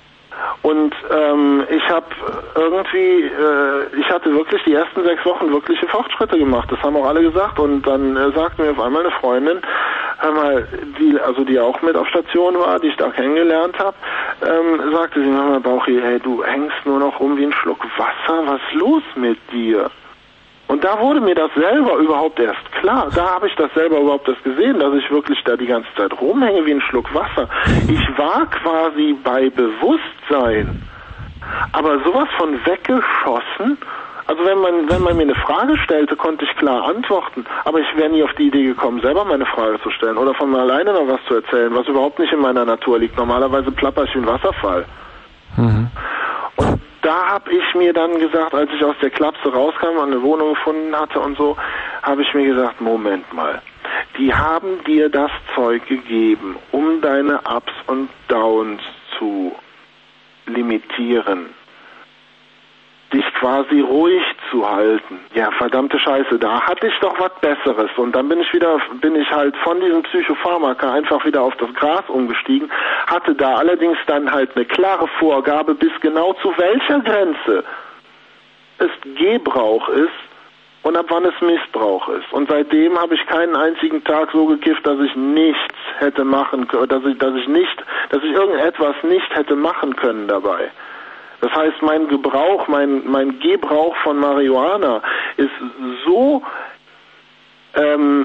Und ähm, ich habe irgendwie, äh, ich hatte wirklich die ersten sechs Wochen wirkliche Fortschritte gemacht. Das haben auch alle gesagt. Und dann äh, sagte mir auf einmal eine Freundin, hör mal, die, also die auch mit auf Station war, die ich da kennengelernt habe, ähm, sagte sie, hör mal, Bauchi, hey, du hängst nur noch rum wie ein Schluck Wasser. Was ist los mit dir? Und da wurde mir das selber überhaupt erst klar. Da habe ich das selber überhaupt erst gesehen, dass ich wirklich da die ganze Zeit rumhänge wie ein Schluck Wasser. Ich war quasi bei Bewusstsein, aber sowas von weggeschossen. Also wenn man wenn man mir eine Frage stellte, konnte ich klar antworten. Aber ich wäre nie auf die Idee gekommen, selber meine Frage zu stellen oder von mir alleine noch was zu erzählen, was überhaupt nicht in meiner Natur liegt. Normalerweise plapper ich wie ein Wasserfall. Mhm. Und da habe ich mir dann gesagt, als ich aus der Klapse rauskam und eine Wohnung gefunden hatte und so, habe ich mir gesagt, Moment mal, die haben dir das Zeug gegeben, um deine Ups und Downs zu limitieren. Dich quasi ruhig zu halten. Ja, verdammte Scheiße, da hatte ich doch was Besseres. Und dann bin ich wieder, bin ich halt von diesem Psychopharmaka einfach wieder auf das Gras umgestiegen, hatte da allerdings dann halt eine klare Vorgabe, bis genau zu welcher Grenze es Gebrauch ist und ab wann es Missbrauch ist. Und seitdem habe ich keinen einzigen Tag so gekifft, dass ich nichts hätte machen können, dass ich, dass ich nicht, dass ich irgendetwas nicht hätte machen können dabei. Das heißt, mein Gebrauch, mein, mein Gebrauch von Marihuana ist so, ähm,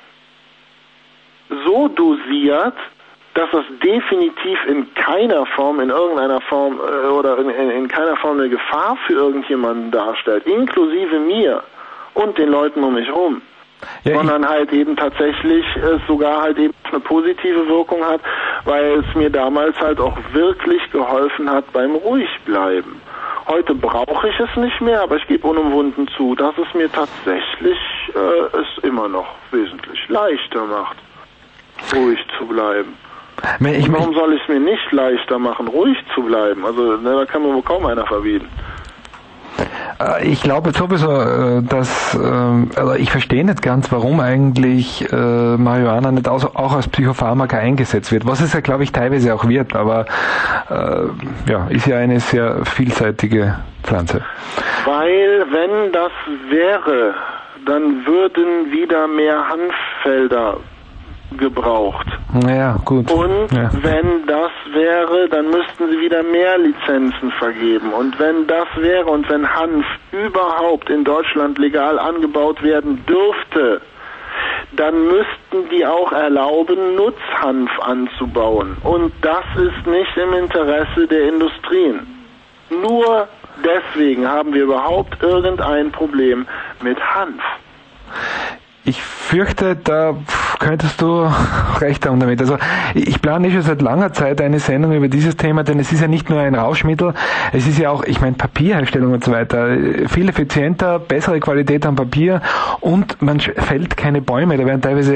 so dosiert, dass das definitiv in keiner Form, in irgendeiner Form äh, oder in, in, in keiner Form eine Gefahr für irgendjemanden darstellt, inklusive mir und den Leuten um mich rum. Ja, sondern halt eben tatsächlich es sogar halt eben eine positive Wirkung hat, weil es mir damals halt auch wirklich geholfen hat beim Ruhigbleiben. Heute brauche ich es nicht mehr, aber ich gebe unumwunden zu, dass es mir tatsächlich äh, es immer noch wesentlich leichter macht, ruhig zu bleiben. Ich Warum soll ich es mir nicht leichter machen, ruhig zu bleiben? Also ne, da kann mir wohl kaum einer verbieten. Ich glaube sowieso, dass, also ich verstehe nicht ganz, warum eigentlich Marihuana nicht auch als Psychopharmaka eingesetzt wird, was es ja, glaube ich, teilweise auch wird, aber ja, ist ja eine sehr vielseitige Pflanze. Weil, wenn das wäre, dann würden wieder mehr Hanffelder gebraucht. Ja, gut. Und ja. wenn das wäre, dann müssten sie wieder mehr Lizenzen vergeben. Und wenn das wäre und wenn Hanf überhaupt in Deutschland legal angebaut werden dürfte, dann müssten die auch erlauben, Nutzhanf anzubauen. Und das ist nicht im Interesse der Industrien. Nur deswegen haben wir überhaupt irgendein Problem mit Hanf. Ich fürchte, da könntest du recht haben damit. Also ich plane schon seit langer Zeit eine Sendung über dieses Thema, denn es ist ja nicht nur ein Rauschmittel, es ist ja auch, ich meine, Papierherstellung und so weiter, viel effizienter, bessere Qualität am Papier und man fällt keine Bäume. Da werden teilweise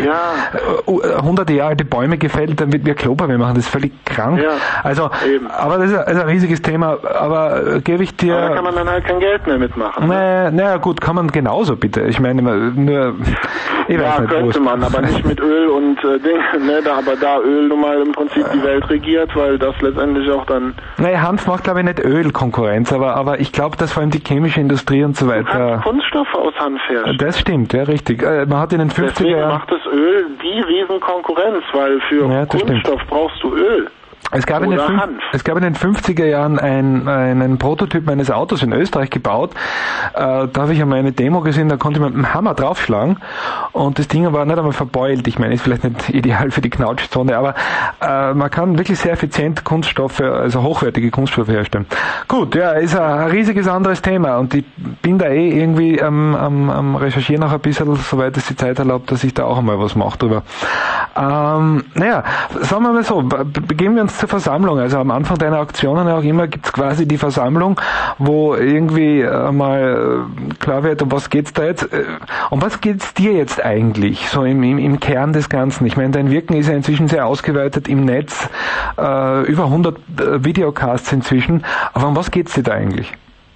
ja. hunderte Jahre alte Bäume gefällt, damit wir Klopapier machen. Das ist völlig krank. Ja, also, eben. Aber das ist ein, ein riesiges Thema. Aber gebe ich dir... Aber da kann man dann halt kein Geld mehr mitmachen. Naja, naja gut, kann man genauso bitte. Ich meine, nur... Ich ja, weiß nicht, könnte man, aber nicht mit Öl und äh, Ding, ne, da, aber da Öl nun mal im Prinzip die Welt regiert, weil das letztendlich auch dann... Naja, Hanf macht glaube ich nicht Ölkonkurrenz, aber aber ich glaube, dass vor allem die chemische Industrie und so weiter... Man kann Kunststoffe aus Hanf herstellen. Das stimmt, ja richtig. Äh, man hat in den fünfziger Jahren... Deswegen macht das Öl die Riesenkonkurrenz, weil für ja, Kunststoff stimmt. brauchst du Öl. Es gab, in den fünf, es gab in den fünfziger Jahren ein, einen Prototyp eines Autos in Österreich gebaut. Äh, da habe ich einmal eine Demo gesehen, da konnte man mit dem Hammer draufschlagen und das Ding war nicht einmal verbeult. Ich meine, ist vielleicht nicht ideal für die Knautschzone, aber äh, man kann wirklich sehr effizient Kunststoffe, also hochwertige Kunststoffe herstellen. Gut, ja, ist ein riesiges anderes Thema und ich bin da eh irgendwie am, am, am Recherchieren noch ein bisschen, soweit es die Zeit erlaubt, dass ich da auch einmal was mache drüber. Ähm, naja, sagen wir mal so, begeben wir uns zur Versammlung. Also am Anfang deiner Aktionen auch immer gibt es quasi die Versammlung, wo irgendwie äh, mal klar wird, um was geht's da jetzt? Äh, um was geht's dir jetzt eigentlich? So im, im, im Kern des Ganzen. Ich meine, dein Wirken ist ja inzwischen sehr ausgeweitet im Netz, äh, über hundert äh, Videocasts inzwischen. Aber um was geht's dir da eigentlich?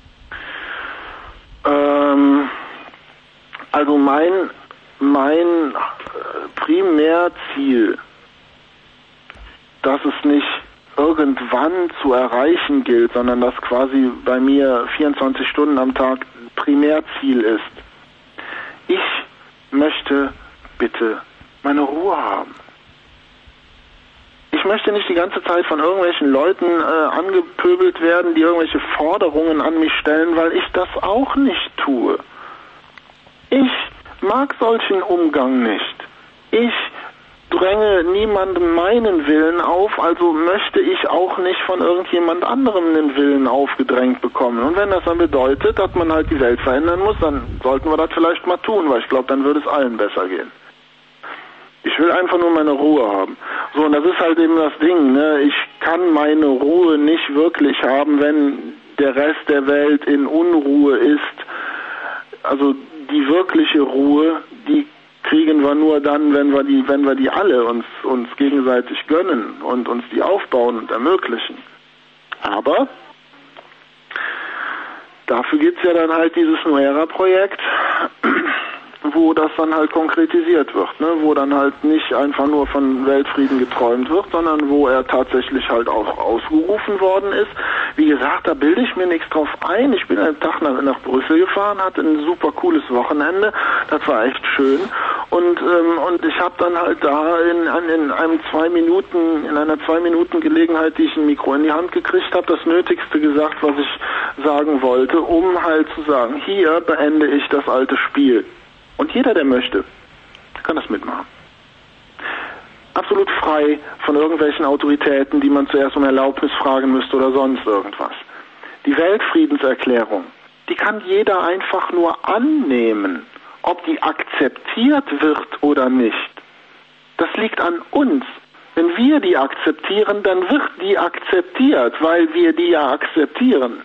Ähm, also mein mein Primärziel, dass es nicht irgendwann zu erreichen gilt, sondern dass quasi bei mir vierundzwanzig Stunden am Tag Primärziel ist. Ich möchte bitte meine Ruhe haben. Ich möchte nicht die ganze Zeit von irgendwelchen Leuten äh, angepöbelt werden, die irgendwelche Forderungen an mich stellen, weil ich das auch nicht tue. Ich mag solchen Umgang nicht. Ich dränge niemandem meinen Willen auf, also möchte ich auch nicht von irgendjemand anderem den Willen aufgedrängt bekommen. Und wenn das dann bedeutet, dass man halt die Welt verändern muss, dann sollten wir das vielleicht mal tun, weil ich glaube, dann würde es allen besser gehen. Ich will einfach nur meine Ruhe haben. So, und das ist halt eben das Ding, ne? Ich kann meine Ruhe nicht wirklich haben, wenn der Rest der Welt in Unruhe ist. Also die wirkliche Ruhe, die kriegen wir nur dann, wenn wir die, wenn wir die alle uns, uns gegenseitig gönnen und uns die aufbauen und ermöglichen. Aber dafür gibt es ja dann halt dieses Nuera-Projekt, wo das dann halt konkretisiert wird, ne? Wo dann halt nicht einfach nur von Weltfrieden geträumt wird, sondern wo er tatsächlich halt auch ausgerufen worden ist. Wie gesagt, da bilde ich mir nichts drauf ein. Ich bin einen Tag nach, nach Brüssel gefahren, hatte ein super cooles Wochenende, das war echt schön. Und ähm, und ich habe dann halt da in, in einem zwei Minuten, in einer zwei Minuten Gelegenheit, die ich ein Mikro in die Hand gekriegt habe, das Nötigste gesagt, was ich sagen wollte, um halt zu sagen, hier beende ich das alte Spiel. Und jeder, der möchte, kann das mitmachen. Absolut frei von irgendwelchen Autoritäten, die man zuerst um Erlaubnis fragen müsste oder sonst irgendwas. Die Weltfriedenserklärung, die kann jeder einfach nur annehmen. Ob die akzeptiert wird oder nicht, das liegt an uns. Wenn wir die akzeptieren, dann wird die akzeptiert, weil wir die ja akzeptieren.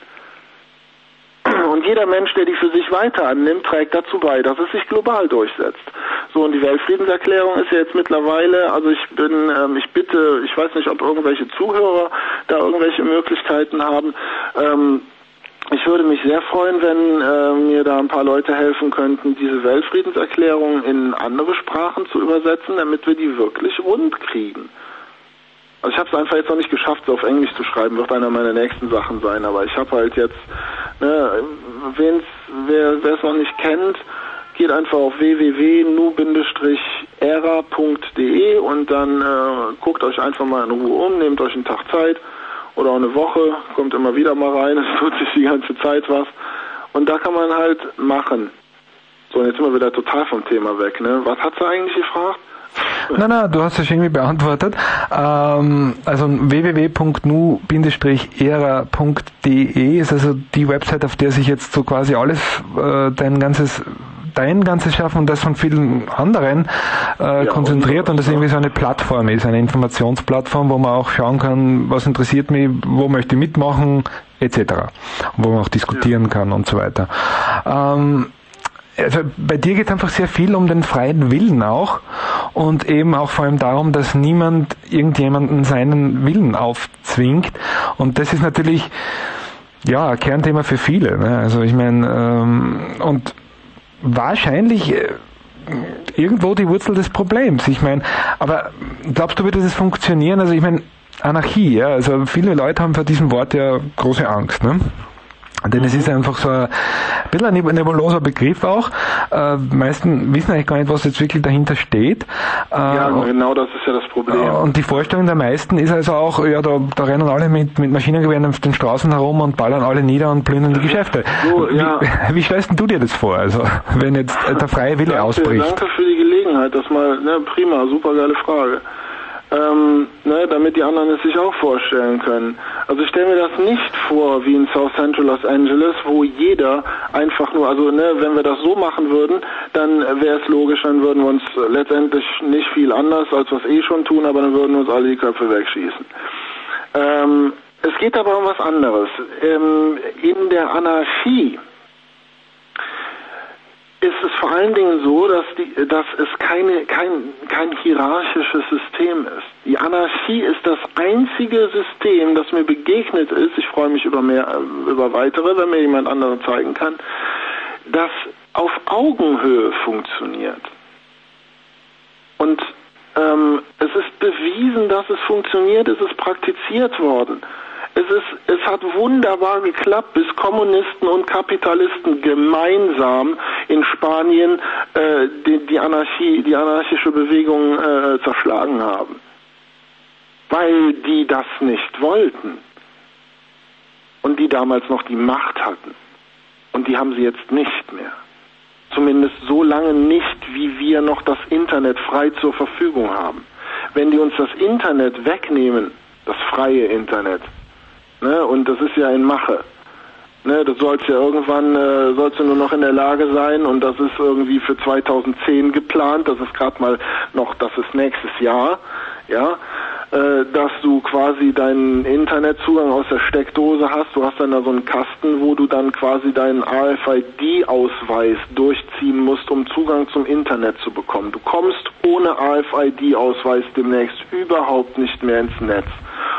Und jeder Mensch, der die für sich weiter annimmt, trägt dazu bei, dass es sich global durchsetzt. So, und die Weltfriedenserklärung ist ja jetzt mittlerweile, also ich bin, ähm, ich bitte, ich weiß nicht, ob irgendwelche Zuhörer da irgendwelche Möglichkeiten haben. Ähm, ich würde mich sehr freuen, wenn äh, mir da ein paar Leute helfen könnten, diese Weltfriedenserklärung in andere Sprachen zu übersetzen, damit wir die wirklich rund kriegen. Also ich habe es einfach jetzt noch nicht geschafft, so auf Englisch zu schreiben, wird einer meiner nächsten Sachen sein, aber ich habe halt jetzt, ne, wen's, wer es noch nicht kennt, geht einfach auf w w w punkt nu era punkt de und dann äh, guckt euch einfach mal in Ruhe um, nehmt euch einen Tag Zeit oder auch eine Woche, kommt immer wieder mal rein, es tut sich die ganze Zeit was und da kann man halt machen. So, und jetzt sind wir wieder total vom Thema weg, ne? Was hat sie eigentlich gefragt? Nein, nein, du hast es irgendwie beantwortet. Ähm, also w w w punkt nu era punkt de ist also die Website, auf der sich jetzt so quasi alles, äh, dein ganzes dein ganzes Schaffen und das von vielen anderen äh, ja, konzentriert und, und das irgendwie so eine Plattform ist, eine Informationsplattform, wo man auch schauen kann, was interessiert mich, wo möchte ich mitmachen, et cetera. Wo man auch diskutieren ja. kann und so weiter. Ähm, Also bei dir geht einfach sehr viel um den freien Willen auch und eben auch vor allem darum, dass niemand irgendjemanden seinen Willen aufzwingt und das ist natürlich ja ein Kernthema für viele. Ne? Also ich meine ähm, und wahrscheinlich äh, irgendwo die Wurzel des Problems. Ich meine, aber glaubst du, wird das funktionieren? Also ich meine Anarchie, ja, also viele Leute haben vor diesem Wort ja große Angst, ne? Denn es ist einfach so ein bisschen ein nebuloser Begriff auch. Äh, meisten wissen eigentlich gar nicht, was jetzt wirklich dahinter steht. Äh, ja, genau das ist ja das Problem. Und die Vorstellung der meisten ist also auch, ja, da, da rennen alle mit, mit Maschinengewehren auf den Straßen herum und ballern alle nieder und plündern die Geschäfte. So, ja. Wie, wie stellst du dir das vor, also wenn jetzt der freie Wille danke, ausbricht? Danke für die Gelegenheit, das mal, ne, prima, super geile Frage. Ähm, ne, damit die anderen es sich auch vorstellen können. Also ich stelle mir das nicht vor wie in South Central Los Angeles, wo jeder einfach nur, also ne, wenn wir das so machen würden, dann wäre es logisch, dann würden wir uns letztendlich nicht viel anders, als was eh schon tun, aber dann würden wir uns alle die Köpfe wegschießen. Ähm, es geht aber um was anderes. Ähm, in der Anarchie ist es vor allen Dingen so, dass, die, dass es keine, kein, kein hierarchisches System ist. Die Anarchie ist das einzige System, das mir begegnet ist, ich freue mich über mehr, über weitere, wenn mir jemand anderen zeigen kann, das auf Augenhöhe funktioniert. Und ähm, es ist bewiesen, dass es funktioniert, es ist praktiziert worden. Es ist, es hat wunderbar geklappt, bis Kommunisten und Kapitalisten gemeinsam in Spanien äh, die, die Anarchie, die anarchische Bewegung äh, zerschlagen haben. Weil die das nicht wollten. Und die damals noch die Macht hatten. Und die haben sie jetzt nicht mehr. Zumindest so lange nicht, wie wir noch das Internet frei zur Verfügung haben. Wenn die uns das Internet wegnehmen, das freie Internet, ne, und das ist ja in Mache. Ne, das soll's ja irgendwann, äh, sollst du nur noch in der Lage sein und das ist irgendwie für zweitausendzehn geplant, das ist gerade mal noch, das ist nächstes Jahr, ja, äh, dass du quasi deinen Internetzugang aus der Steckdose hast, du hast dann da so einen Kasten, wo du dann quasi deinen A F I D-Ausweis durchziehen musst, um Zugang zum Internet zu bekommen. Du kommst ohne A F I D-Ausweis demnächst überhaupt nicht mehr ins Netz.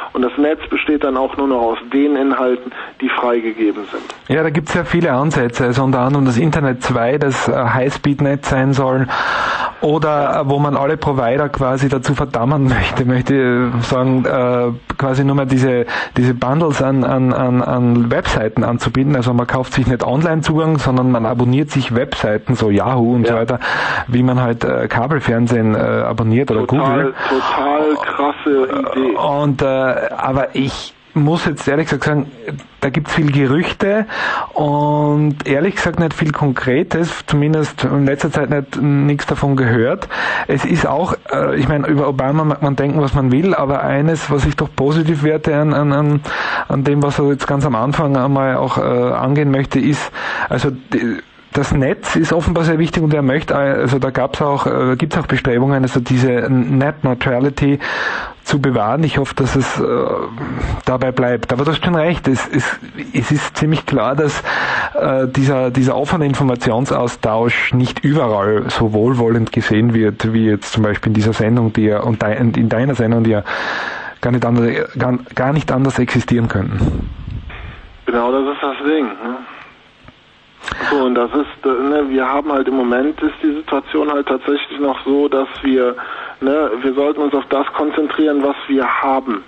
Und das Netz besteht dann auch nur noch aus den Inhalten, die freigegeben sind. Ja, da gibt es ja viele Ansätze, also unter anderem das Internet zwei, das Highspeed-Netz sein soll, oder wo man alle Provider quasi dazu verdammen möchte, möchte sagen, äh, quasi nur mehr diese diese Bundles an, an, an, an Webseiten anzubieten. Also man kauft sich nicht Online-Zugang, sondern man abonniert sich Webseiten, so Yahoo und ja. so weiter, wie man halt äh, Kabelfernsehen äh, abonniert oder total, Google. Total krasse Idee. Und äh, aber ich muss jetzt ehrlich gesagt sagen, da gibt's viel Gerüchte und ehrlich gesagt nicht viel Konkretes, zumindest in letzter Zeit nicht nichts davon gehört. Es ist auch, äh, ich meine, über Obama mag man denken, was man will, aber eines, was ich doch positiv werte an, an, an dem, was er jetzt ganz am Anfang einmal auch äh, angehen möchte, ist, also die, das Netz ist offenbar sehr wichtig und er möchte, also da gab's auch, äh, gibt's auch Bestrebungen, also diese Net Neutrality zu bewahren. Ich hoffe, dass es äh, dabei bleibt. Aber du hast schon recht, es, es, es ist ziemlich klar, dass äh, dieser, dieser offene Informationsaustausch nicht überall so wohlwollend gesehen wird, wie jetzt zum Beispiel in dieser Sendung, die ja, und dein, in deiner Sendung, die ja gar nicht anders, gar, gar nicht anders existieren könnten. Genau, das ist das Ding, ne? So, und das ist, ne, wir haben halt im Moment ist die Situation halt tatsächlich noch so, dass wir, ne, wir sollten uns auf das konzentrieren, was wir haben.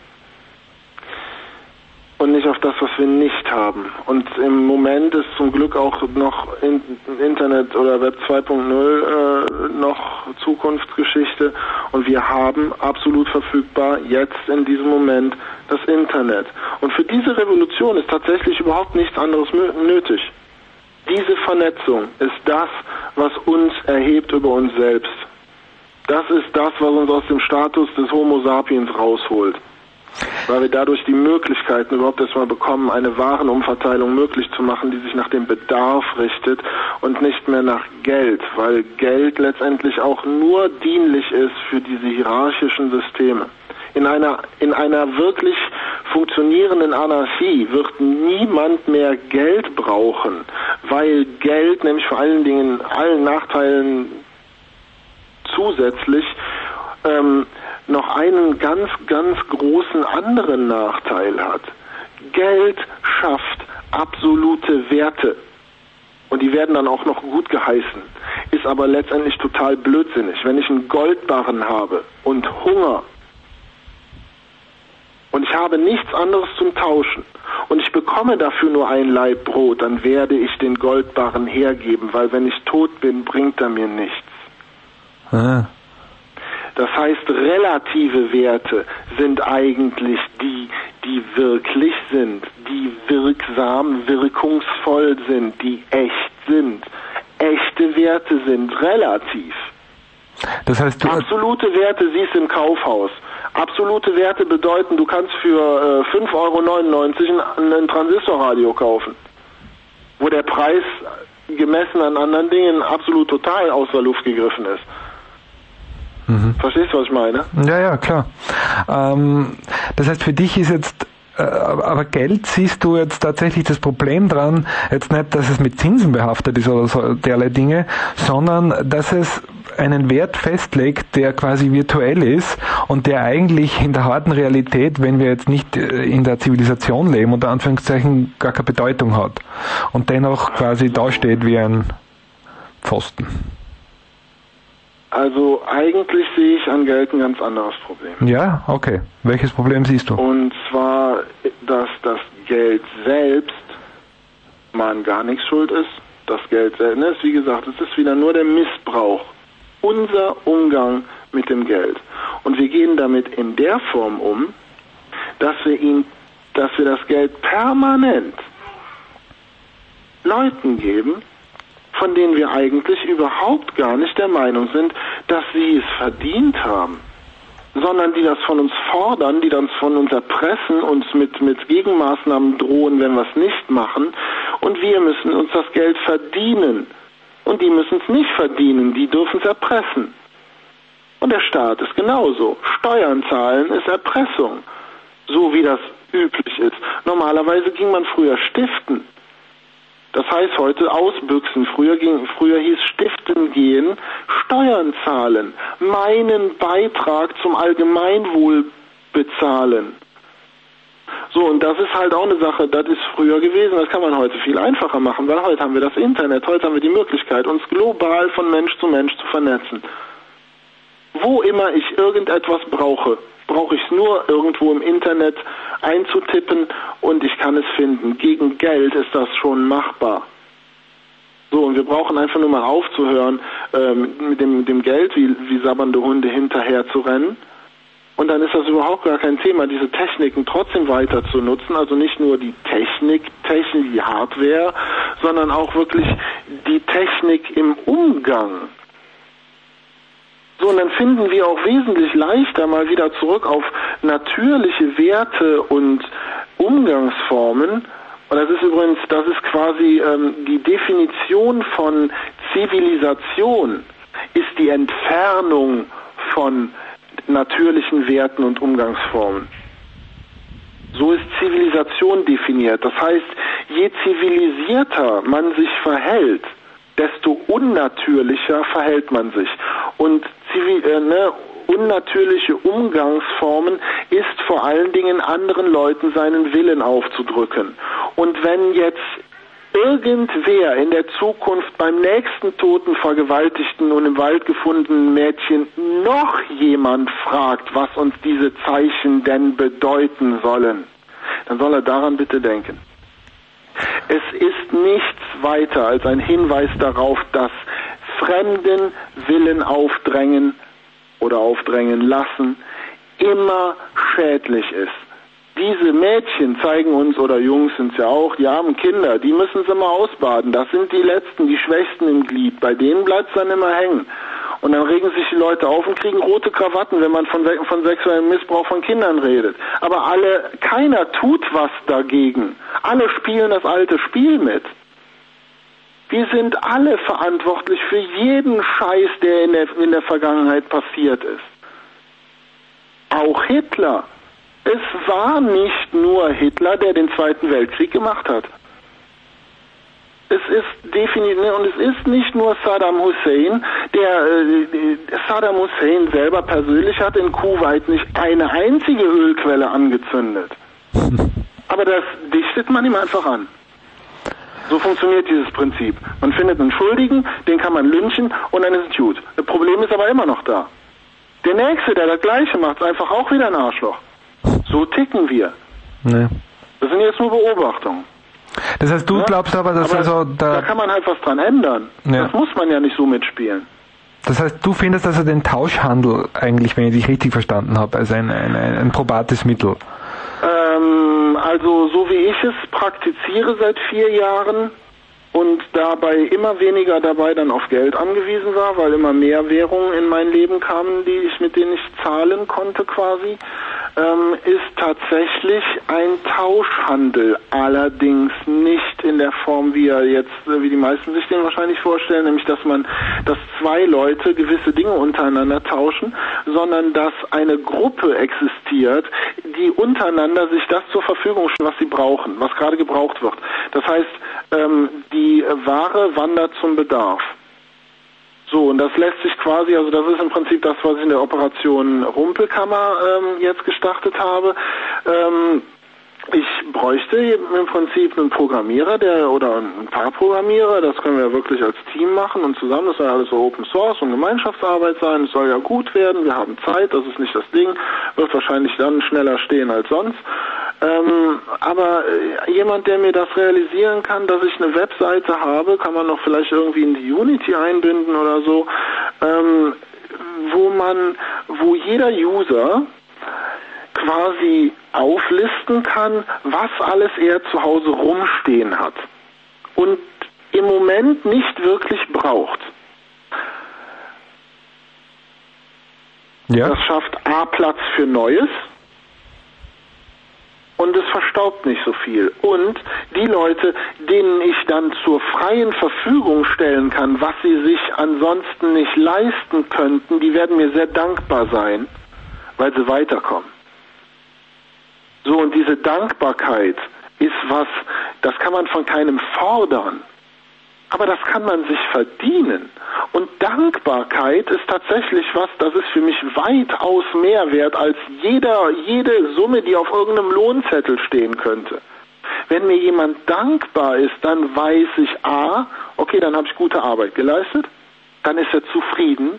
Und nicht auf das, was wir nicht haben. Und im Moment ist zum Glück auch noch in, Internet oder Web zwei Punkt null äh, noch Zukunftsgeschichte. Und wir haben absolut verfügbar jetzt in diesem Moment das Internet. Und für diese Revolution ist tatsächlich überhaupt nichts anderes nötig. Diese Vernetzung ist das, was uns erhebt über uns selbst. Das ist das, was uns aus dem Status des Homo sapiens rausholt. Weil wir dadurch die Möglichkeiten überhaupt erstmal bekommen, eine Warenumverteilung möglich zu machen, die sich nach dem Bedarf richtet und nicht mehr nach Geld. Weil Geld letztendlich auch nur dienlich ist für diese hierarchischen Systeme. In einer, in einer wirklich funktionierenden Anarchie wird niemand mehr Geld brauchen, weil Geld nämlich vor allen Dingen allen Nachteilen zusätzlich ähm, noch einen ganz, ganz großen anderen Nachteil hat. Geld schafft absolute Werte. Und die werden dann auch noch gut geheißen. Ist aber letztendlich total blödsinnig. Wenn ich einen Goldbarren habe und Hunger, und ich habe nichts anderes zum Tauschen und ich bekomme dafür nur ein Laib Brot, dann werde ich den Goldbarren hergeben, weil wenn ich tot bin, bringt er mir nichts. Ah. Das heißt, relative Werte sind eigentlich die, die wirklich sind, die wirksam, wirkungsvoll sind, die echt sind. Echte Werte sind relativ. Das heißt, du absolute Werte siehst du im Kaufhaus. Absolute Werte bedeuten, du kannst für äh, fünf Euro neunundneunzig ein, ein Transistorradio kaufen, wo der Preis gemessen an anderen Dingen absolut total aus der Luft gegriffen ist. Mhm. Verstehst du, was ich meine? Ja, ja, klar. Ähm, das heißt, für dich ist jetzt äh, aber Geld, siehst du jetzt tatsächlich das Problem dran, jetzt nicht, dass es mit Zinsen behaftet ist oder so derlei Dinge, sondern dass es einen Wert festlegt, der quasi virtuell ist und der eigentlich in der harten Realität, wenn wir jetzt nicht in der Zivilisation leben, unter Anführungszeichen gar keine Bedeutung hat und dennoch quasi dasteht wie ein Pfosten. Also eigentlich sehe ich an Geld ein ganz anderes Problem. Ja, okay. Welches Problem siehst du? Und zwar, dass das Geld selbst mal gar nichts schuld ist. Das Geld selbst ist, wie gesagt, es ist wieder nur der Missbrauch. Unser Umgang mit dem Geld. Und wir gehen damit in der Form um, dass wir ihn, dass wir das Geld permanent Leuten geben, von denen wir eigentlich überhaupt gar nicht der Meinung sind, dass sie es verdient haben, sondern die das von uns fordern, die dann von uns erpressen, uns mit, mit Gegenmaßnahmen drohen, wenn wir es nicht machen, und wir müssen uns das Geld verdienen. Und die müssen es nicht verdienen, die dürfen es erpressen. Und der Staat ist genauso. Steuern zahlen ist Erpressung, so wie das üblich ist. Normalerweise ging man früher stiften. Das heißt heute ausbüchsen. Früher, ging, früher hieß stiften gehen, Steuern zahlen, meinen Beitrag zum Allgemeinwohl bezahlen. So, und das ist halt auch eine Sache, das ist früher gewesen, das kann man heute viel einfacher machen, weil heute haben wir das Internet, heute haben wir die Möglichkeit, uns global von Mensch zu Mensch zu vernetzen. Wo immer ich irgendetwas brauche, brauche ich es nur irgendwo im Internet einzutippen und ich kann es finden. Gegen Geld ist das schon machbar. So, und wir brauchen einfach nur mal aufzuhören, ähm, mit dem, mit dem Geld wie, wie sabbernde Hunde hinterher zu rennen. Und dann ist das überhaupt gar kein Thema, diese Techniken trotzdem weiter zu nutzen. Also nicht nur die Technik, Technik, die Hardware, sondern auch wirklich die Technik im Umgang. So, und dann finden wir auch wesentlich leichter mal wieder zurück auf natürliche Werte und Umgangsformen. Und das ist übrigens, das ist quasi ähm, die Definition von Zivilisation, ist die Entfernung von natürlichen Werten und Umgangsformen. So ist Zivilisation definiert. Das heißt, je zivilisierter man sich verhält, desto unnatürlicher verhält man sich. Und zivil, äh, ne, unnatürliche Umgangsformen ist vor allen Dingen anderen Leuten seinen Willen aufzudrücken. Und wenn jetzt irgendwer in der Zukunft beim nächsten toten, vergewaltigten und im Wald gefundenen Mädchen noch jemand fragt, was uns diese Zeichen denn bedeuten sollen, dann soll er daran bitte denken. Es ist nichts weiter als ein Hinweis darauf, dass fremden Willen aufdrängen oder aufdrängen lassen immer schädlich ist. Diese Mädchen zeigen uns, oder Jungs sind es ja auch, die armen Kinder, die müssen sie mal ausbaden. Das sind die Letzten, die Schwächsten im Glied. Bei denen bleibt es dann immer hängen. Und dann regen sich die Leute auf und kriegen rote Krawatten, wenn man von, von sexuellem Missbrauch von Kindern redet. Aber alle, keiner tut was dagegen. Alle spielen das alte Spiel mit. Wir sind alle verantwortlich für jeden Scheiß, der in der, in der Vergangenheit passiert ist. Auch Hitler. Es war nicht nur Hitler, der den Zweiten Weltkrieg gemacht hat. Es ist definitiv, und es ist nicht nur Saddam Hussein, der äh, Saddam Hussein selber persönlich hat in Kuwait nicht eine einzige Ölquelle angezündet. Aber das dichtet man ihm einfach an. So funktioniert dieses Prinzip. Man findet einen Schuldigen, den kann man lynchen und dann ist es gut. Das Problem ist aber immer noch da. Der Nächste, der das Gleiche macht, ist einfach auch wieder ein Arschloch. So ticken wir. Nee. Das sind jetzt nur Beobachtungen. Das heißt, du ja? glaubst aber, dass aber also da... Da kann man halt was dran ändern. Ja. Das muss man ja nicht so mitspielen. Das heißt, du findest also den Tauschhandel eigentlich, wenn ich dich richtig verstanden habe, als ein, ein, ein probates Mittel? Ähm, also so wie ich es praktiziere seit vier Jahren und dabei immer weniger dabei dann auf Geld angewiesen war, weil immer mehr Währungen in mein Leben kamen, die ich mit denen ich zahlen konnte quasi, ähm, ist tatsächlich ein Tauschhandel, allerdings nicht in der Form, wie er jetzt, wie die meisten sich den wahrscheinlich vorstellen, nämlich dass man, dass zwei Leute gewisse Dinge untereinander tauschen, sondern dass eine Gruppe existiert, die untereinander sich das zur Verfügung stellt, was sie brauchen, was gerade gebraucht wird. Das heißt, ähm, die Ware wandert zum Bedarf. So, und das lässt sich quasi, also das ist im Prinzip das, was ich in der Operation Rumpelkammer ähm, jetzt gestartet habe. Ähm, ich bräuchte im Prinzip einen Programmierer, der oder ein paar Programmierer, das können wir wirklich als Team machen und zusammen, das soll ja alles so Open Source und Gemeinschaftsarbeit sein, es soll ja gut werden, wir haben Zeit, das ist nicht das Ding, wird wahrscheinlich dann schneller stehen als sonst. Ähm, aber äh, jemand, der mir das realisieren kann, dass ich eine Webseite habe, kann man noch vielleicht irgendwie in die Unity einbinden oder so, ähm, wo man, wo jeder User quasi auflisten kann, was alles er zu Hause rumstehen hat und im Moment nicht wirklich braucht. Ja. Das schafft A, Platz für Neues. Und es verstaubt nicht so viel. Und die Leute, denen ich dann zur freien Verfügung stellen kann, was sie sich ansonsten nicht leisten könnten, die werden mir sehr dankbar sein, weil sie weiterkommen. So, und diese Dankbarkeit ist was, das kann man von keinem fordern. Aber das kann man sich verdienen. Und Dankbarkeit ist tatsächlich was, das ist für mich weitaus mehr wert als jeder, jede Summe, die auf irgendeinem Lohnzettel stehen könnte. Wenn mir jemand dankbar ist, dann weiß ich, A, okay, dann habe ich gute Arbeit geleistet, dann ist er zufrieden.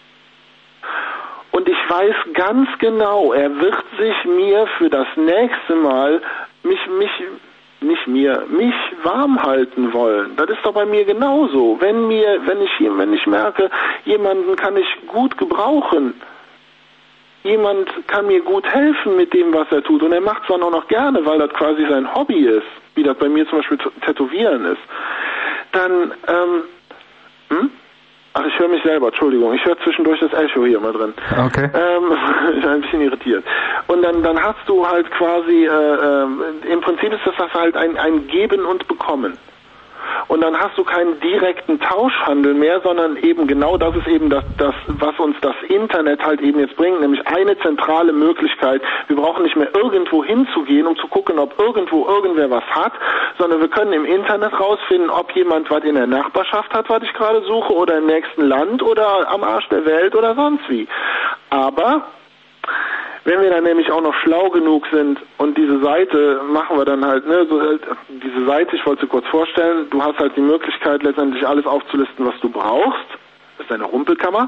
Und ich weiß ganz genau, er wird sich mir für das nächste Mal, mich, mich, nicht mir, mich warm halten wollen. Das ist doch bei mir genauso. Wenn mir, wenn ich, wenn ich merke, jemanden kann ich gut gebrauchen, jemand kann mir gut helfen mit dem, was er tut, und er macht es dann auch noch gerne, weil das quasi sein Hobby ist, wie das bei mir zum Beispiel Tätowieren ist, dann, ähm, hm? Ach, ich höre mich selber, Entschuldigung. Ich höre zwischendurch das Echo hier mal drin. Okay. Ähm, ich bin ein bisschen irritiert. Und dann, dann hast du halt quasi, äh, äh, im Prinzip ist das halt ein, ein Geben und Bekommen. Und dann hast du keinen direkten Tauschhandel mehr, sondern eben genau das ist eben das, das, was uns das Internet halt eben jetzt bringt, nämlich eine zentrale Möglichkeit. Wir brauchen nicht mehr irgendwo hinzugehen, um zu gucken, ob irgendwo irgendwer was hat, sondern wir können im Internet rausfinden, ob jemand was in der Nachbarschaft hat, was ich gerade suche, oder im nächsten Land oder am Arsch der Welt oder sonst wie. Aber wenn wir dann nämlich auch noch schlau genug sind und diese Seite machen wir dann halt, ne, so, diese Seite, ich wollte sie kurz vorstellen, du hast halt die Möglichkeit letztendlich alles aufzulisten, was du brauchst, das ist deine Rumpelkammer,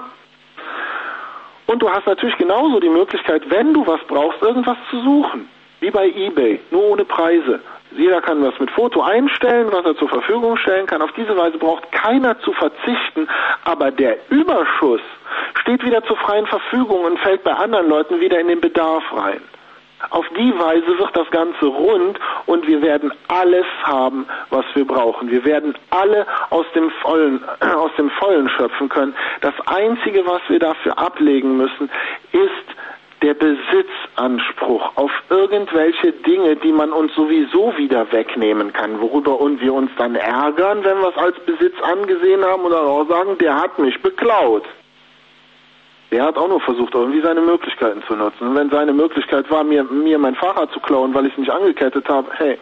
und du hast natürlich genauso die Möglichkeit, wenn du was brauchst, irgendwas zu suchen, wie bei eBay, nur ohne Preise. Jeder kann was mit Foto einstellen, was er zur Verfügung stellen kann. Auf diese Weise braucht keiner zu verzichten, aber der Überschuss steht wieder zur freien Verfügung und fällt bei anderen Leuten wieder in den Bedarf rein. Auf die Weise wird das Ganze rund und wir werden alles haben, was wir brauchen. Wir werden alle aus dem Vollen, äh, aus dem Vollen schöpfen können. Das Einzige, was wir dafür ablegen müssen, ist der Besitzanspruch auf irgendwelche Dinge, die man uns sowieso wieder wegnehmen kann, worüber wir uns dann ärgern, wenn wir es als Besitz angesehen haben, oder auch sagen, der hat mich beklaut. Der hat auch nur versucht, irgendwie seine Möglichkeiten zu nutzen. Und wenn seine Möglichkeit war, mir, mir mein Fahrrad zu klauen, weil ich es nicht angekettet habe, hey,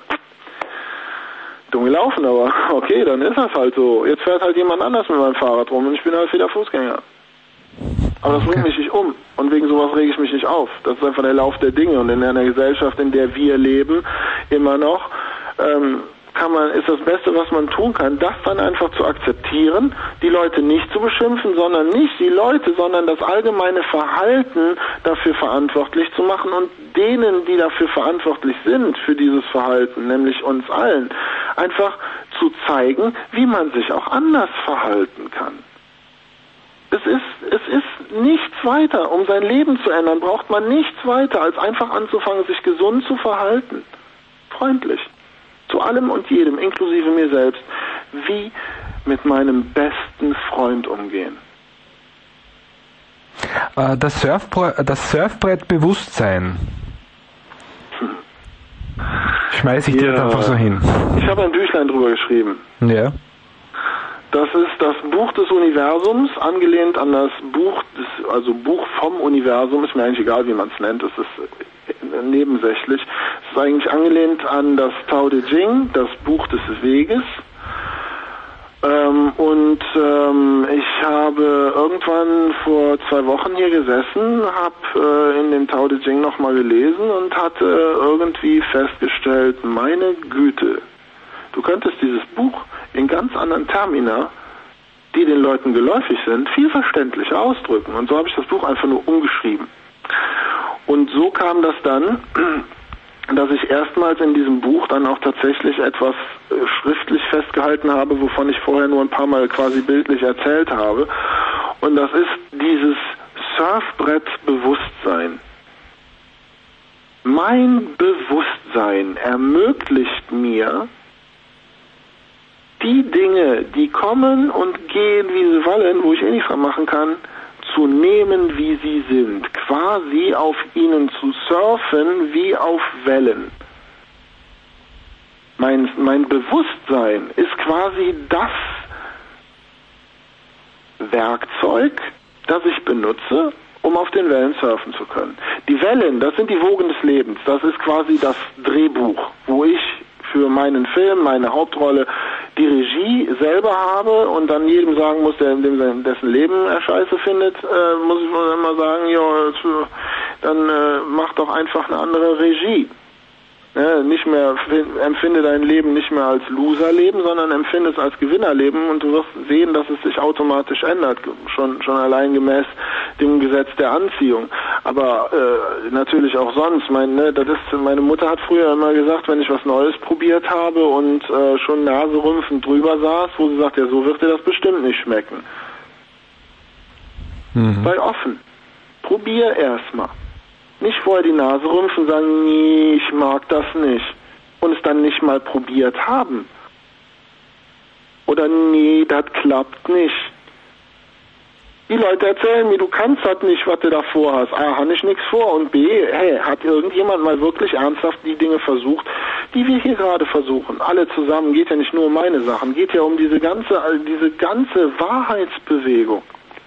dumm gelaufen, aber okay, dann ist das halt so. Jetzt fährt halt jemand anders mit meinem Fahrrad rum und ich bin halt wieder Fußgänger. Aber das bringt mich nicht um. Und wegen sowas rege ich mich nicht auf. Das ist einfach der Lauf der Dinge. Und in einer Gesellschaft, in der wir leben, immer noch, ähm, kann man, ist das Beste, was man tun kann, das dann einfach zu akzeptieren, die Leute nicht zu beschimpfen, sondern nicht die Leute, sondern das allgemeine Verhalten dafür verantwortlich zu machen und denen, die dafür verantwortlich sind, für dieses Verhalten, nämlich uns allen, einfach zu zeigen, wie man sich auch anders verhalten kann. Es ist, es ist nichts weiter. Um sein Leben zu ändern, braucht man nichts weiter, als einfach anzufangen, sich gesund zu verhalten. Freundlich. Zu allem und jedem, inklusive mir selbst. Wie mit meinem besten Freund umgehen. Das, Surfbre- das Surfbrett-Bewusstsein. Hm. Schmeiße ich dir ja, jetzt einfach so hin. Ich habe ein Büchlein drüber geschrieben. Ja. Das ist das Buch des Universums, angelehnt an das Buch, des, also Buch vom Universum, ist mir eigentlich egal, wie man es nennt, das ist nebensächlich. Es ist eigentlich angelehnt an das Tao Te Ching, das Buch des Weges. Ähm, und ähm, ich habe irgendwann vor zwei Wochen hier gesessen, habe äh, in dem Tao Te Ching nochmal gelesen und hatte irgendwie festgestellt, meine Güte, du könntest dieses Buch in ganz anderen Termina, die den Leuten geläufig sind, viel verständlicher ausdrücken. Und so habe ich das Buch einfach nur umgeschrieben. Und so kam das dann, dass ich erstmals in diesem Buch dann auch tatsächlich etwas äh, schriftlich festgehalten habe, wovon ich vorher nur ein paar Mal quasi bildlich erzählt habe. Und das ist dieses Surfbrett-Bewusstsein. Mein Bewusstsein ermöglicht mir, die Dinge, die kommen und gehen, wie sie wollen, wo ich eh nichts dran machen kann, zu nehmen, wie sie sind. Quasi auf ihnen zu surfen, wie auf Wellen. Mein, mein Bewusstsein ist quasi das Werkzeug, das ich benutze, um auf den Wellen surfen zu können. Die Wellen, das sind die Wogen des Lebens. Das ist quasi das Drehbuch, wo ich für meinen Film, meine Hauptrolle, die Regie selber habe und dann jedem sagen muss, der dem dessen Leben er scheiße findet, äh, muss ich mal sagen, ja, dann äh, mach doch einfach eine andere Regie. Ja, nicht mehr, empfinde dein Leben nicht mehr als Loserleben, sondern empfinde es als Gewinnerleben und du wirst sehen, dass es sich automatisch ändert, schon schon allein gemäß dem Gesetz der Anziehung. Aber äh, natürlich auch sonst. Mein, ne, das ist, meine Mutter hat früher immer gesagt, wenn ich was Neues probiert habe und äh, schon naserümpfend drüber saß, wo sie sagt, ja, so wird dir das bestimmt nicht schmecken. Mhm. Sei offen. Probier erstmal. Nicht vorher die Nase rümpfen und sagen, nee, ich mag das nicht. Und es dann nicht mal probiert haben. Oder nee, das klappt nicht. Die Leute erzählen mir, du kannst das nicht, was du da vorhast. A, habe ich nichts vor. Und B, hey, hat irgendjemand mal wirklich ernsthaft die Dinge versucht, die wir hier gerade versuchen? Alle zusammen, geht ja nicht nur um meine Sachen, geht ja um diese ganze, diese ganze Wahrheitsbewegung.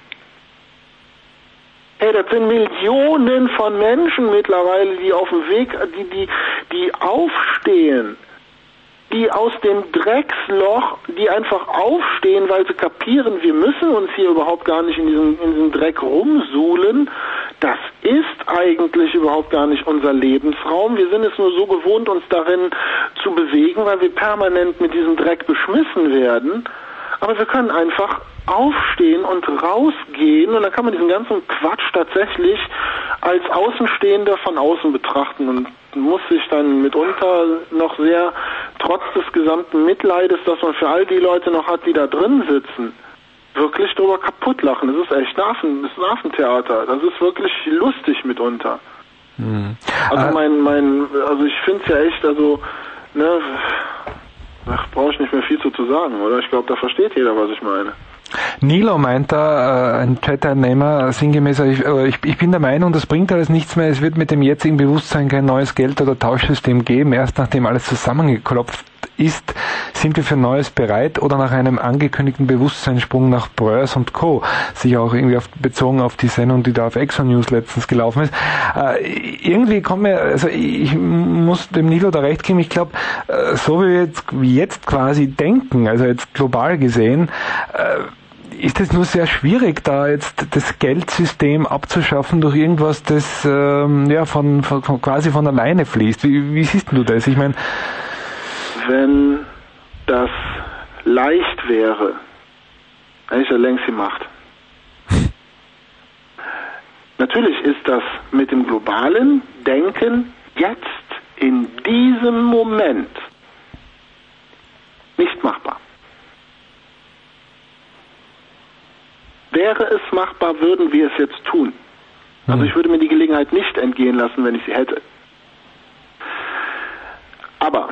Hey, das sind Millionen von Menschen mittlerweile, die auf dem Weg, die, die, die aufstehen, die aus dem Drecksloch, die einfach aufstehen, weil sie kapieren, wir müssen uns hier überhaupt gar nicht in diesem, in diesem Dreck rumsuhlen. Das ist eigentlich überhaupt gar nicht unser Lebensraum. Wir sind es nur so gewohnt, uns darin zu bewegen, weil wir permanent mit diesem Dreck beschmissen werden. Aber wir können einfach aufstehen und rausgehen und dann kann man diesen ganzen Quatsch tatsächlich als Außenstehender von außen betrachten und muss sich dann mitunter noch sehr, trotz des gesamten Mitleides, das man für all die Leute noch hat, die da drin sitzen, wirklich drüber kaputt lachen. Das ist echt ein, Affen, das ist ein Affentheater. Das ist wirklich lustig mitunter. Hm. Also mein, mein, also ich finde es ja echt, also, ne, ach, brauche ich nicht mehr viel zu, zu sagen, oder? Ich glaube, da versteht jeder, was ich meine. Nilo meint da, äh, ein Chat-Teilnehmer, sinngemäß, ich, ich, ich bin der Meinung, das bringt alles nichts mehr, es wird mit dem jetzigen Bewusstsein kein neues Geld- oder Tauschsystem geben. Erst nachdem alles zusammengeklopft ist, sind wir für Neues bereit oder nach einem angekündigten Bewusstseinssprung nach Bröers und Co. Sich auch irgendwie auf, bezogen auf die Sendung, die da auf Exo-News letztens gelaufen ist. Äh, irgendwie kommt mir, also ich muss dem Nilo da recht geben, ich glaube, äh, so wie wir jetzt, wie jetzt quasi denken, also jetzt global gesehen, äh, ist es nur sehr schwierig, da jetzt das Geldsystem abzuschaffen durch irgendwas, das ähm, ja von, von, von quasi von alleine fließt. Wie, wie siehst du das? Ich meine, wenn das leicht wäre, hätte ich ja längst gemacht. Natürlich ist das mit dem globalen Denken jetzt in diesem Moment nicht machbar. Wäre es machbar, würden wir es jetzt tun. Also ich würde mir die Gelegenheit nicht entgehen lassen, wenn ich sie hätte. Aber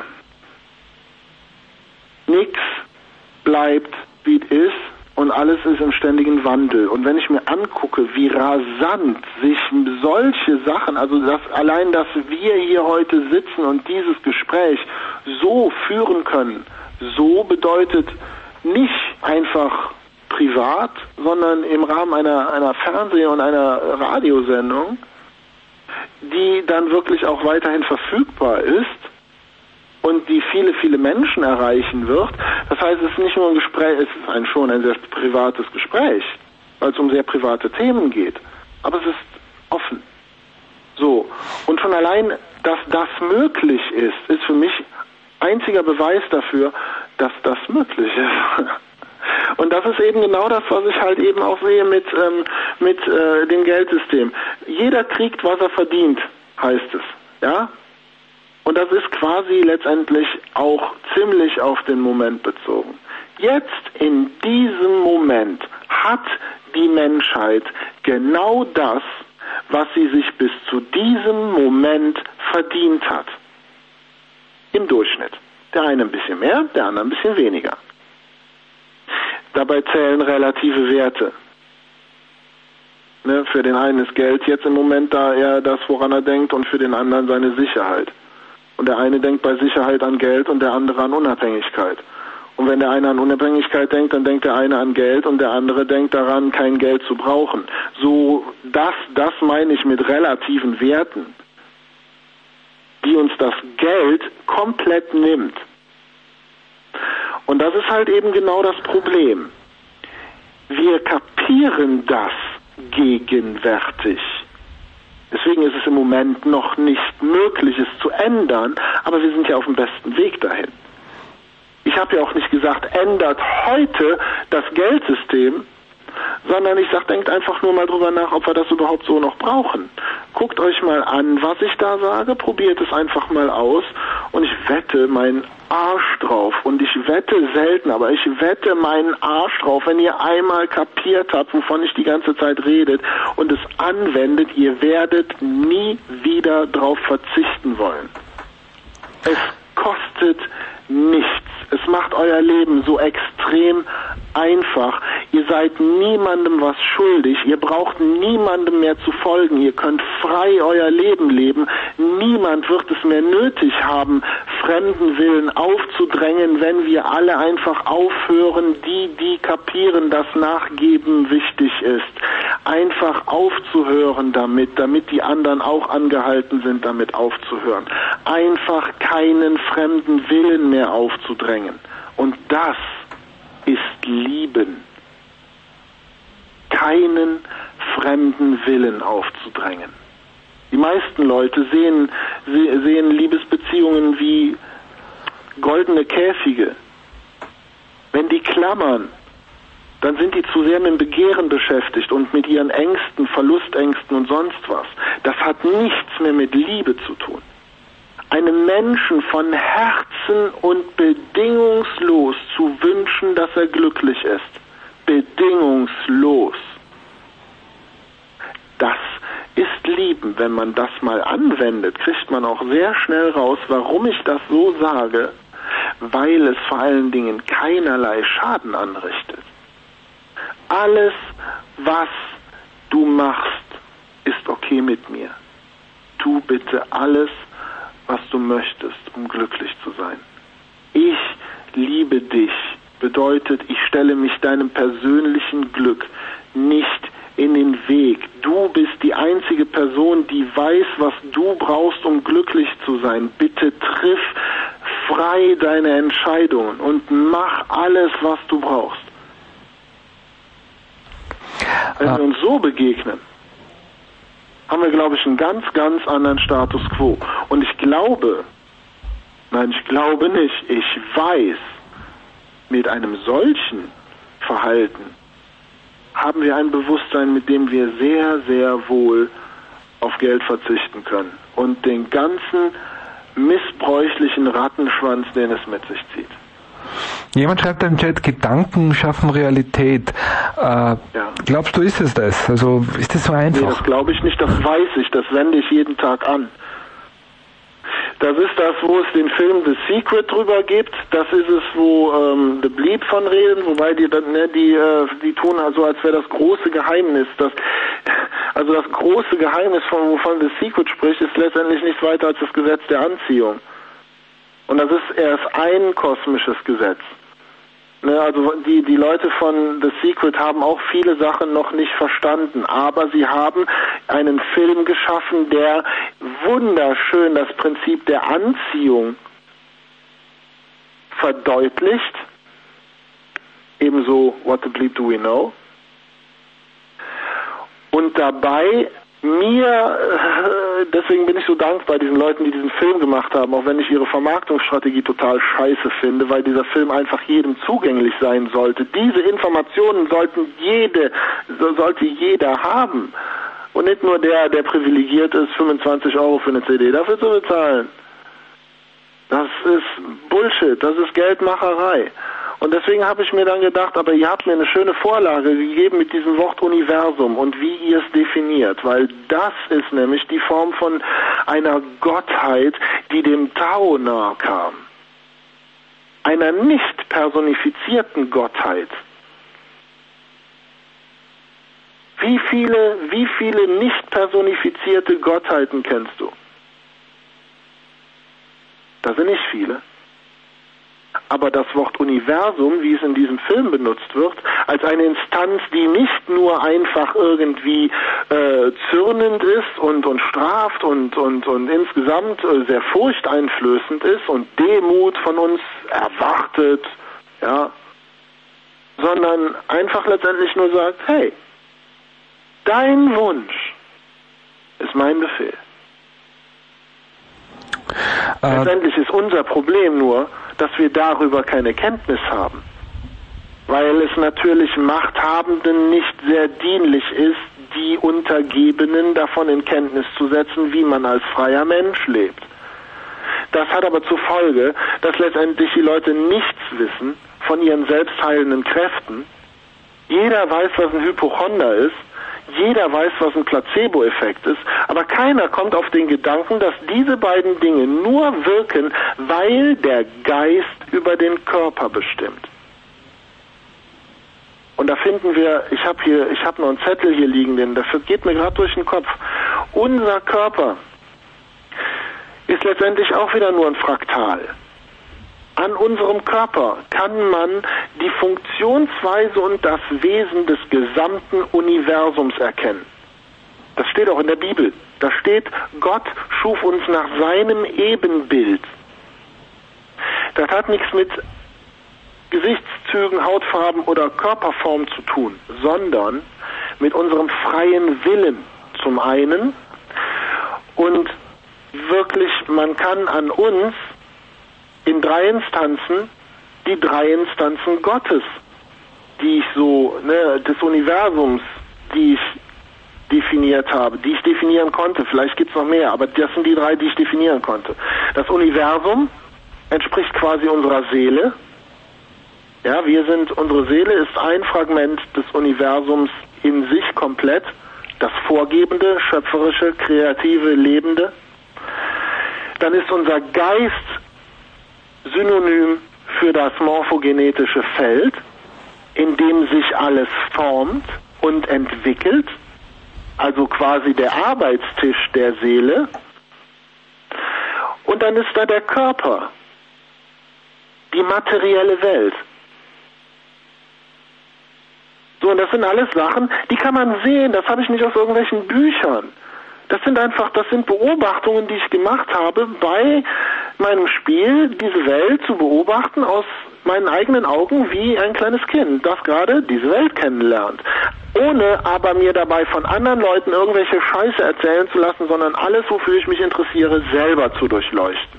nichts bleibt, wie es ist und alles ist im ständigen Wandel. Und wenn ich mir angucke, wie rasant sich solche Sachen, also das, allein, dass wir hier heute sitzen und dieses Gespräch so führen können, so bedeutet nicht einfach privat, sondern im Rahmen einer, einer Fernseh- und einer Radiosendung, die dann wirklich auch weiterhin verfügbar ist und die viele, viele Menschen erreichen wird. Das heißt, es ist nicht nur ein Gespräch, es ist ein, schon ein sehr privates Gespräch, weil es um sehr private Themen geht. Aber es ist offen. So. Und schon allein, dass das möglich ist, ist für mich einziger Beweis dafür, dass das möglich ist. Und das ist eben genau das, was ich halt eben auch sehe mit, ähm, mit äh, dem Geldsystem. Jeder kriegt, was er verdient, heißt es. Ja? Und das ist quasi letztendlich auch ziemlich auf den Moment bezogen. Jetzt, in diesem Moment, hat die Menschheit genau das, was sie sich bis zu diesem Moment verdient hat. Im Durchschnitt. Der eine ein bisschen mehr, der andere ein bisschen weniger. Dabei zählen relative Werte. Ne, für den einen ist Geld jetzt im Moment da eher das, woran er denkt, und für den anderen seine Sicherheit. Und der eine denkt bei Sicherheit an Geld und der andere an Unabhängigkeit. Und wenn der eine an Unabhängigkeit denkt, dann denkt der eine an Geld und der andere denkt daran, kein Geld zu brauchen. So, das, das meine ich mit relativen Werten, die uns das Geld komplett nimmt. Und das ist halt eben genau das Problem. Wir kapieren das gegenwärtig. Deswegen ist es im Moment noch nicht möglich, es zu ändern, aber wir sind ja auf dem besten Weg dahin. Ich habe ja auch nicht gesagt, ändert heute das Geldsystem, sondern ich sage, denkt einfach nur mal drüber nach, ob wir das überhaupt so noch brauchen. Guckt euch mal an, was ich da sage, probiert es einfach mal aus und ich wette meinen Arsch drauf und ich wette selten, aber ich wette meinen Arsch drauf, wenn ihr einmal kapiert habt, wovon ich die ganze Zeit redet und es anwendet, ihr werdet nie wieder drauf verzichten wollen. Es kostet nichts. Es macht euer Leben so extrem einfach. Ihr seid niemandem was schuldig. Ihr braucht niemandem mehr zu folgen. Ihr könnt frei euer Leben leben. Niemand wird es mehr nötig haben, fremden Willen aufzudrängen, wenn wir alle einfach aufhören, die, die kapieren, dass Nachgeben wichtig ist. Einfach aufzuhören damit, damit die anderen auch angehalten sind, damit aufzuhören. Einfach keinen fremden Willen mehr aufzudrängen. Und das ist Lieben. Keinen fremden Willen aufzudrängen. Die meisten Leute sehen, sehen Liebesbeziehungen wie goldene Käfige. Wenn die klammern, dann sind die zu sehr mit dem Begehren beschäftigt und mit ihren Ängsten, Verlustängsten und sonst was. Das hat nichts mehr mit Liebe zu tun. Einem Menschen von Herzen und bedingungslos zu wünschen, dass er glücklich ist. Bedingungslos. Das ist Lieben. Wenn man das mal anwendet, kriegt man auch sehr schnell raus, warum ich das so sage, weil es vor allen Dingen keinerlei Schaden anrichtet. Alles, was du machst, ist okay mit mir. Tu bitte alles, was du möchtest, um glücklich zu sein. Ich liebe dich bedeutet, ich stelle mich deinem persönlichen Glück nicht in den Weg. Du bist die einzige Person, die weiß, was du brauchst, um glücklich zu sein. Bitte triff frei deine Entscheidungen und mach alles, was du brauchst. Wenn wir uns so begegnen, haben wir, glaube ich, einen ganz, ganz anderen Status quo. Und ich glaube, nein, ich glaube nicht, ich weiß, mit einem solchen Verhalten haben wir ein Bewusstsein, mit dem wir sehr, sehr wohl auf Geld verzichten können. Und den ganzen missbräuchlichen Rattenschwanz, den es mit sich zieht. Jemand schreibt im Chat, Gedanken schaffen Realität. Äh, ja. Glaubst du, ist es das? Also ist das so einfach? Nee, das glaube ich nicht, das weiß ich, das wende ich jeden Tag an. Das ist das, wo es den Film The Secret drüber gibt. Das ist es, wo ähm, The Bleep von reden, wobei die dann, ne, die, äh, die tun also, als wäre das große Geheimnis. Das, also das große Geheimnis, von wovon The Secret spricht, ist letztendlich nichts weiter als das Gesetz der Anziehung. Und das ist erst ein kosmisches Gesetz. Ne, also die, die Leute von The Secret haben auch viele Sachen noch nicht verstanden, aber sie haben einen Film geschaffen, der wunderschön das Prinzip der Anziehung verdeutlicht. Ebenso What the Bleep Do We Know? Und dabei mir, deswegen bin ich so dankbar diesen Leuten, die diesen Film gemacht haben, auch wenn ich ihre Vermarktungsstrategie total scheiße finde, weil dieser Film einfach jedem zugänglich sein sollte. Diese Informationen sollten jede, sollte jeder haben. Und nicht nur der, der privilegiert ist, fünfundzwanzig Euro für eine C D dafür zu bezahlen. Das ist Bullshit, das ist Geldmacherei. Und deswegen habe ich mir dann gedacht, aber ihr habt mir eine schöne Vorlage gegeben mit diesem Wort Universum und wie ihr es definiert, weil das ist nämlich die Form von einer Gottheit, die dem Tao nahe kam. Einer nicht personifizierten Gottheit. Wie viele, wie viele nicht personifizierte Gottheiten kennst du? Das sind nicht viele. Aber das Wort Universum, wie es in diesem Film benutzt wird, als eine Instanz, die nicht nur einfach irgendwie äh, zürnend ist und, und straft und, und, und insgesamt äh, sehr furchteinflößend ist und Demut von uns erwartet, ja, sondern einfach letztendlich nur sagt, hey, dein Wunsch ist mein Befehl. Äh, letztendlich ist unser Problem nur, dass wir darüber keine Kenntnis haben, weil es natürlich Machthabenden nicht sehr dienlich ist, die Untergebenen davon in Kenntnis zu setzen, wie man als freier Mensch lebt. Das hat aber zur Folge, dass letztendlich die Leute nichts wissen von ihren selbstheilenden Kräften. Jeder weiß, was ein Hypochonder ist. Jeder weiß, was ein Placebo-Effekt ist. Aber keiner kommt auf den Gedanken, dass diese beiden Dinge nur wirken, weil der Geist über den Körper bestimmt. Und da finden wir, ich habe hier, ich habe noch einen Zettel hier liegen, denn dafür geht mir gerade durch den Kopf. Unser Körper ist letztendlich auch wieder nur ein Fraktal. An unserem Körper kann man die Funktionsweise und das Wesen des gesamten Universums erkennen. Das steht auch in der Bibel. Da steht, Gott schuf uns nach seinem Ebenbild. Das hat nichts mit Gesichtszügen, Hautfarben oder Körperform zu tun, sondern mit unserem freien Willen zum einen. Und wirklich, man kann an uns in drei Instanzen die drei Instanzen Gottes, die ich so, ne, des Universums, die ich definiert habe, die ich definieren konnte. Vielleicht gibt es noch mehr, aber das sind die drei, die ich definieren konnte. Das Universum entspricht quasi unserer Seele. Ja, wir sind, unsere Seele ist ein Fragment des Universums in sich komplett, das Vorgebende, Schöpferische, Kreative, Lebende. Dann ist unser Geist synonym für das morphogenetische Feld, in dem sich alles formt und entwickelt, also quasi der Arbeitstisch der Seele. Und dann ist da der Körper, die materielle Welt. So, und das sind alles Sachen, die kann man sehen, das habe ich nicht aus irgendwelchen Büchern. Das sind einfach, das sind Beobachtungen, die ich gemacht habe bei meinem Spiel, diese Welt zu beobachten aus meinen eigenen Augen wie ein kleines Kind, das gerade diese Welt kennenlernt. Ohne aber mir dabei von anderen Leuten irgendwelche Scheiße erzählen zu lassen, sondern alles, wofür ich mich interessiere, selber zu durchleuchten.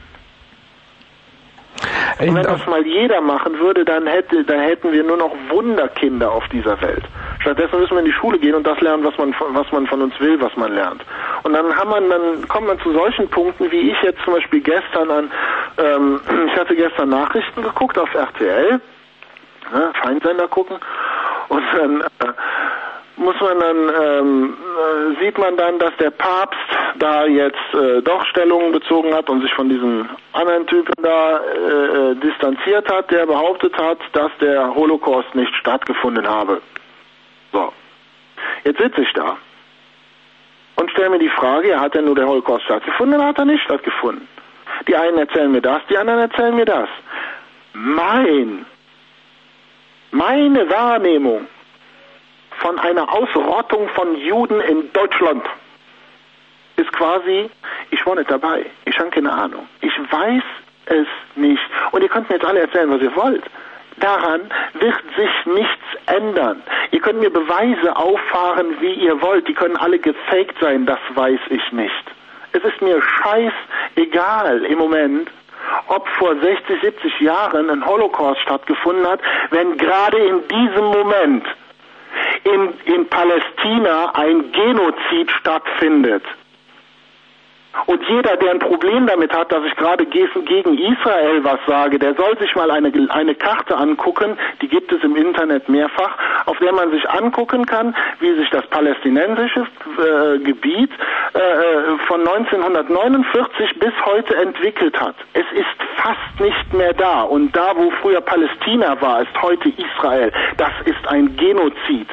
Und wenn das mal jeder machen würde, dann hätte, dann hätten wir nur noch Wunderkinder auf dieser Welt. Stattdessen müssen wir in die Schule gehen und das lernen, was man, was man von uns will, was man lernt. Und dann haben man, dann kommt man zu solchen Punkten, wie ich jetzt zum Beispiel gestern an, ähm, ich hatte gestern Nachrichten geguckt auf R T L, ne, Feindsender gucken, und dann äh, muss man dann, ähm, äh, sieht man dann, dass der Papst da jetzt äh, doch Stellungen bezogen hat und sich von diesem anderen Typen da äh, distanziert hat, der behauptet hat, dass der Holocaust nicht stattgefunden habe. So, jetzt sitze ich da und stelle mir die Frage, ja, hat denn nur der Holocaust stattgefunden oder hat er nicht stattgefunden? Die einen erzählen mir das, die anderen erzählen mir das. Mein, meine Wahrnehmung von einer Ausrottung von Juden in Deutschland ist quasi, ich war nicht dabei, ich habe keine Ahnung, ich weiß es nicht. Und ihr könnt mir jetzt alle erzählen, was ihr wollt. Daran wird sich nichts ändern. Ihr könnt mir Beweise auffahren, wie ihr wollt. Die können alle gefaked sein, das weiß ich nicht. Es ist mir scheißegal im Moment, ob vor sechzig, siebzig Jahren ein Holocaust stattgefunden hat, wenn gerade in diesem Moment in, in Palästina ein Genozid stattfindet. Und jeder, der ein Problem damit hat, dass ich gerade gegen Israel was sage, der soll sich mal eine, eine Karte angucken, die gibt es im Internet mehrfach, auf der man sich angucken kann, wie sich das palästinensische äh, Gebiet äh, von neunzehnhundertneunundvierzig bis heute entwickelt hat. Es ist fast nicht mehr da. Und da, wo früher Palästina war, ist heute Israel. Das ist ein Genozid.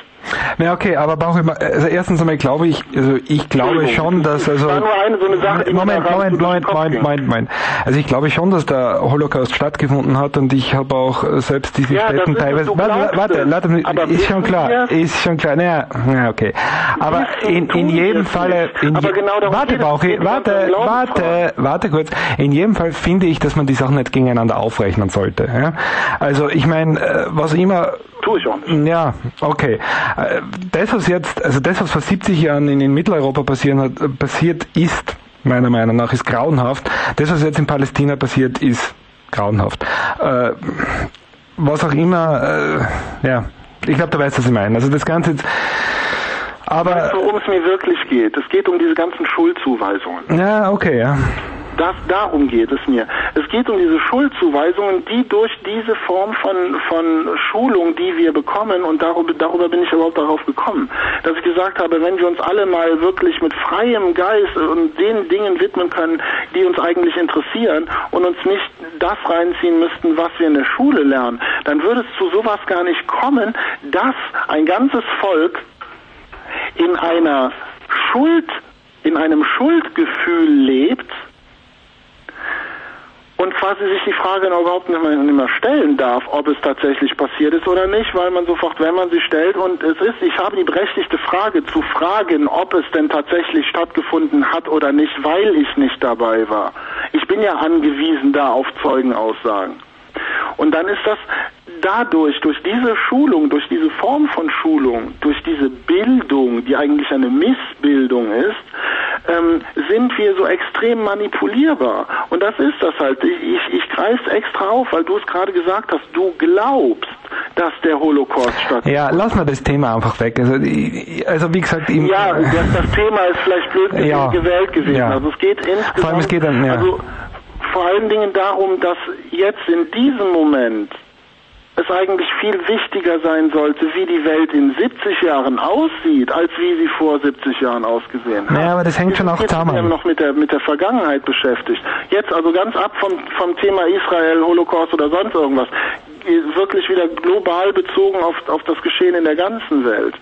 Na okay, aber Bauch, also erstens einmal glaube ich, also ich glaube schon, dass also war nur eine so eine Sache, die Moment, Moment, Moment, Moment, Moment, Moment. Also ich glaube schon, dass der Holocaust stattgefunden hat und ich habe auch selbst diese ja, Städten teilweise. Warte, warte, warte, aber ist schon klar, ist schon klar. Naja, ja, okay. Aber in, in jedem Falle, in je, genau warte, Bauchi, warte, warte, warte kurz. In jedem Fall finde ich, dass man die Sachen nicht gegeneinander aufrechnen sollte. Ja? Also ich meine, was immer tue ich auch nicht. Ja, okay. Das, was jetzt, also das, was vor siebzig Jahren in, in Mitteleuropa passieren hat, passiert ist, meiner Meinung nach, ist grauenhaft. Das, was jetzt in Palästina passiert, ist grauenhaft. Äh, was auch immer, äh, ja, ich glaube, du weißt, was ich meine. Also das Ganze jetzt, aber... Weißt du, worum es mir wirklich geht? Es geht um diese ganzen Schuldzuweisungen. Ja, okay, ja. Das, darum geht es mir. Es geht um diese Schuldzuweisungen, die durch diese Form von, von Schulung, die wir bekommen, und darüber, darüber bin ich überhaupt darauf gekommen, dass ich gesagt habe, wenn wir uns alle mal wirklich mit freiem Geist und den Dingen widmen können, die uns eigentlich interessieren und uns nicht das reinziehen müssten, was wir in der Schule lernen, dann würde es zu sowas gar nicht kommen, dass ein ganzes Volk in einer Schuld, in einem Schuldgefühl lebt, und quasi sich die Frage überhaupt nicht mehr, nicht mehr stellen darf, ob es tatsächlich passiert ist oder nicht, weil man sofort, wenn man sie stellt, und es ist, ich habe die berechtigte Frage zu fragen, ob es denn tatsächlich stattgefunden hat oder nicht, weil ich nicht dabei war. Ich bin ja angewiesen da auf Zeugenaussagen. Und dann ist das dadurch, durch diese Schulung, durch diese Form von Schulung, durch diese Bildung, die eigentlich eine Missbildung ist, ähm, sind wir so extrem manipulierbar. Und das ist das halt. Ich, ich, ich greife es extra auf, weil du es gerade gesagt hast, du glaubst, dass der Holocaust stattfindet. Ja, lass mal das Thema einfach weg. Also, also wie gesagt... Im, ja, das, das Thema ist vielleicht blöd ja, gewählt gewesen. Ja. Also es geht insgesamt... Vor allem es geht dann, ja. Also, vor allen Dingen darum, dass jetzt in diesem Moment es eigentlich viel wichtiger sein sollte, wie die Welt in siebzig Jahren aussieht, als wie sie vor siebzig Jahren ausgesehen hat. Ja, aber das hängt schon auch zusammen. Wir sind noch mit der, mit der Vergangenheit beschäftigt. Jetzt also ganz ab vom, vom Thema Israel, Holocaust oder sonst irgendwas, wirklich wieder global bezogen auf, auf das Geschehen in der ganzen Welt.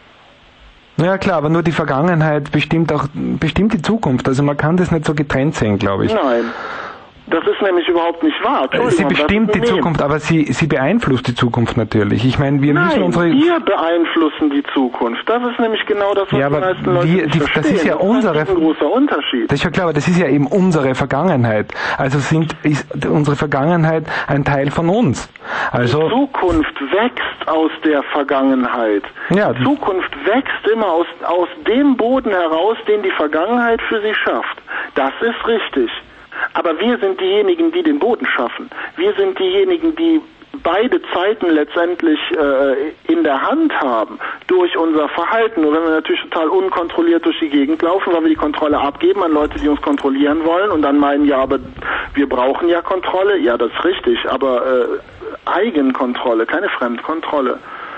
Ja klar, aber nur die Vergangenheit bestimmt auch bestimmt die Zukunft. Also man kann das nicht so getrennt sehen, glaube ich. Nein. Das ist nämlich überhaupt nicht wahr. Sie bestimmt die Zukunft, aber sie, sie beeinflusst die Zukunft natürlich. Ich meine, wir Nein, müssen unsere... wir beeinflussen die Zukunft. Das ist nämlich genau das, was ja, die meisten Leute wir, nicht die, verstehen. Das ist ja unsere... Das ist ein großer Unterschied. Das ist ja klar, aber das ist ja eben unsere Vergangenheit. Also sind, ist unsere Vergangenheit ein Teil von uns. Also die Zukunft wächst aus der Vergangenheit. Ja, die Zukunft wächst immer aus, aus dem Boden heraus, den die Vergangenheit für sie schafft. Das ist richtig. Aber wir sind diejenigen, die den Boden schaffen. Wir sind diejenigen, die beide Zeiten letztendlich äh, in der Hand haben durch unser Verhalten. Nur wenn wir natürlich total unkontrolliert durch die Gegend laufen, weil wir die Kontrolle abgeben an Leute, die uns kontrollieren wollen und dann meinen, ja, aber wir brauchen ja Kontrolle. Ja, das ist richtig, aber äh, Eigenkontrolle, keine Fremdkontrolle.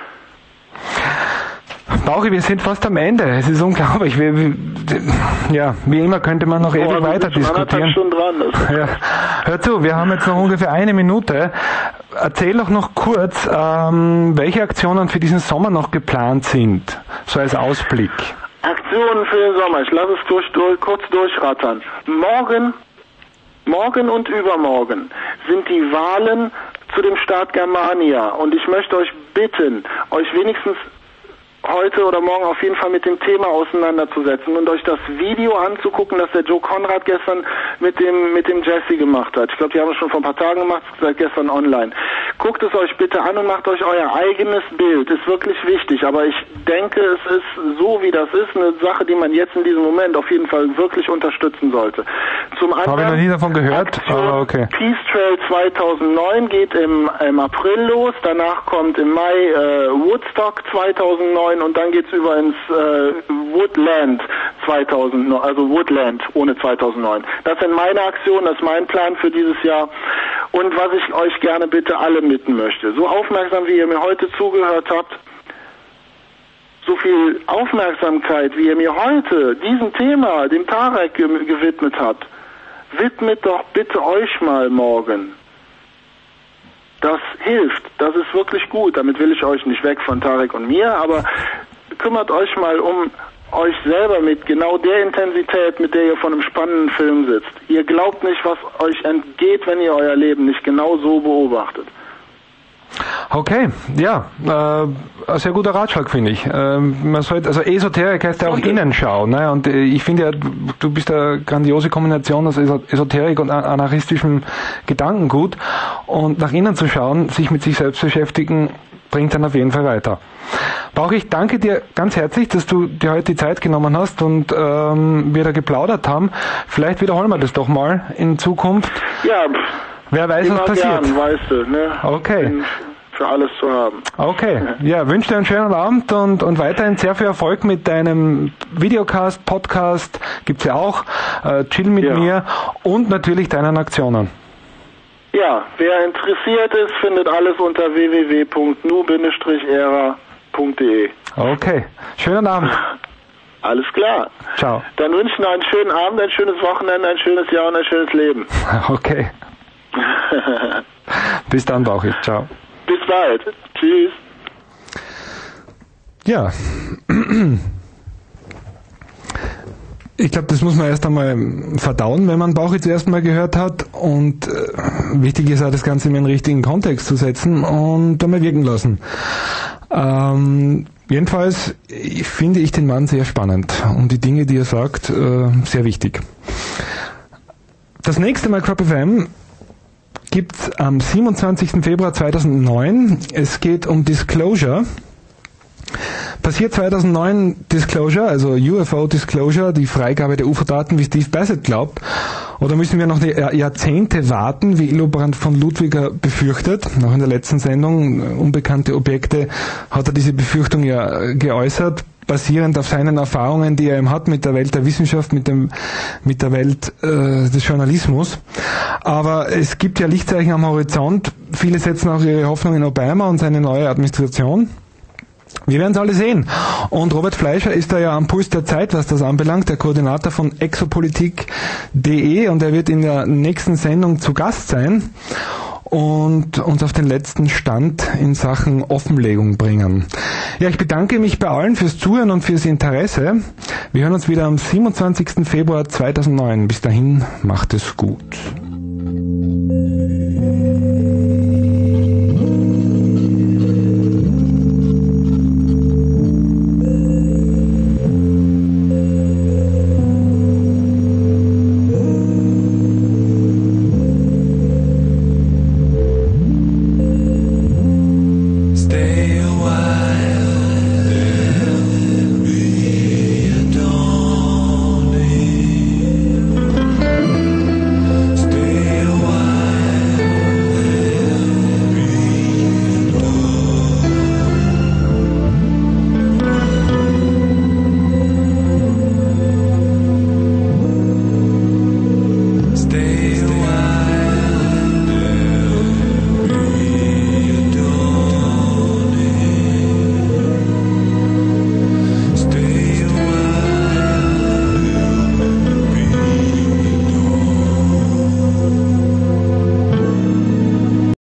Bauchi, wir sind fast am Ende. Es ist unglaublich. Wir, wir, ja, wie immer könnte man noch ewig weiter diskutieren. Dran, ja. Hör zu, wir haben jetzt noch ungefähr eine Minute. Erzähl doch noch kurz, ähm, welche Aktionen für diesen Sommer noch geplant sind, so als Ausblick. Aktionen für den Sommer. Ich lasse es durch, durch, kurz durchrattern. Morgen, morgen und übermorgen sind die Wahlen zu dem Staat Germania. Und ich möchte euch bitten, euch wenigstens heute oder morgen auf jeden Fall mit dem Thema auseinanderzusetzen und euch das Video anzugucken, das der Joe Konrad gestern mit dem mit dem Jesse gemacht hat. Ich glaube, die haben es schon vor ein paar Tagen gemacht, seit gestern online. Guckt es euch bitte an und macht euch euer eigenes Bild. Ist wirklich wichtig, aber ich denke, es ist so, wie das ist, eine Sache, die man jetzt in diesem Moment auf jeden Fall wirklich unterstützen sollte. Zum anderen, habe ich noch nie davon gehört, aber okay. Peace Trail zweitausendneun geht im, im April los, danach kommt im Mai äh, Woodstock zweitausendneun und dann geht's über ins äh, Woodland zweitausendneun, also Woodland ohne zweitausendneun. Das sind meine Aktionen, das ist mein Plan für dieses Jahr und was ich euch gerne bitte alle bitten möchte. So aufmerksam, wie ihr mir heute zugehört habt, so viel Aufmerksamkeit, wie ihr mir heute diesem Thema, dem Tarek ge- gewidmet habt, widmet doch bitte euch mal morgen. Das hilft, das ist wirklich gut. Damit will ich euch nicht weg von Tarek und mir, aber kümmert euch mal um euch selber mit genau der Intensität, mit der ihr vor einem spannenden Film sitzt. Ihr glaubt nicht, was euch entgeht, wenn ihr euer Leben nicht genau so beobachtet. Okay, ja, äh, ein sehr guter Ratschlag, finde ich. Äh, man sollte, also Esoterik heißt ja auch innen schauen, ne? Und äh, ich finde ja, du bist eine grandiose Kombination aus Esoterik und anarchistischem Gedankengut, und nach innen zu schauen, sich mit sich selbst beschäftigen, bringt dann auf jeden Fall weiter. Bauch, ich danke dir ganz herzlich, dass du dir heute die Zeit genommen hast und ähm, wir da geplaudert haben. Vielleicht wiederholen wir das doch mal in Zukunft. Ja, wer weiß, was passiert. Gern, weißt du, ne? Okay. Bin für alles zu haben. Okay, ja, wünsche dir einen schönen Abend und, und weiterhin sehr viel Erfolg mit deinem Videocast, Podcast, gibt's ja auch, äh, Chill mit ja. mir und natürlich deinen Aktionen. Ja, wer interessiert ist, findet alles unter w w w punkt nu Bindestrich era punkt de. Okay, schönen Abend. Alles klar. Ciao. Dann wünsche ich noch einen schönen Abend, ein schönes Wochenende, ein schönes Jahr und ein schönes Leben. Okay. Bis dann, Bauchi. Ciao. Bis bald. Tschüss. Ja. Ich glaube, das muss man erst einmal verdauen, wenn man Bauchi zuerst mal gehört hat. Und äh, wichtig ist auch, das Ganze in den richtigen Kontext zu setzen und einmal wirken lassen. Ähm, jedenfalls finde ich den Mann sehr spannend und die Dinge, die er sagt, äh, sehr wichtig. Das nächste Mal Crop F M gibt's am siebenundzwanzigsten Februar zweitausendneun. Es geht um Disclosure. Passiert zweitausendneun Disclosure, also U F O Disclosure, die Freigabe der U F O-Daten, wie Steve Bassett glaubt? Oder müssen wir noch Jahrzehnte warten, wie Illobrand von Ludwiger befürchtet? Noch in der letzten Sendung, unbekannte Objekte, hat er diese Befürchtung ja geäußert, basierend auf seinen Erfahrungen, die er eben hat mit der Welt der Wissenschaft, mit dem, mit der Welt äh, des Journalismus. Aber es gibt ja Lichtzeichen am Horizont. Viele setzen auch ihre Hoffnung in Obama und seine neue Administration. Wir werden es alle sehen. Und Robert Fleischer ist da ja am Puls der Zeit, was das anbelangt, der Koordinator von exopolitik punkt de, und er wird in der nächsten Sendung zu Gast sein und uns auf den letzten Stand in Sachen Offenlegung bringen. Ja, ich bedanke mich bei allen fürs Zuhören und fürs Interesse. Wir hören uns wieder am siebenundzwanzigsten Februar zweitausendneun. Bis dahin, macht es gut.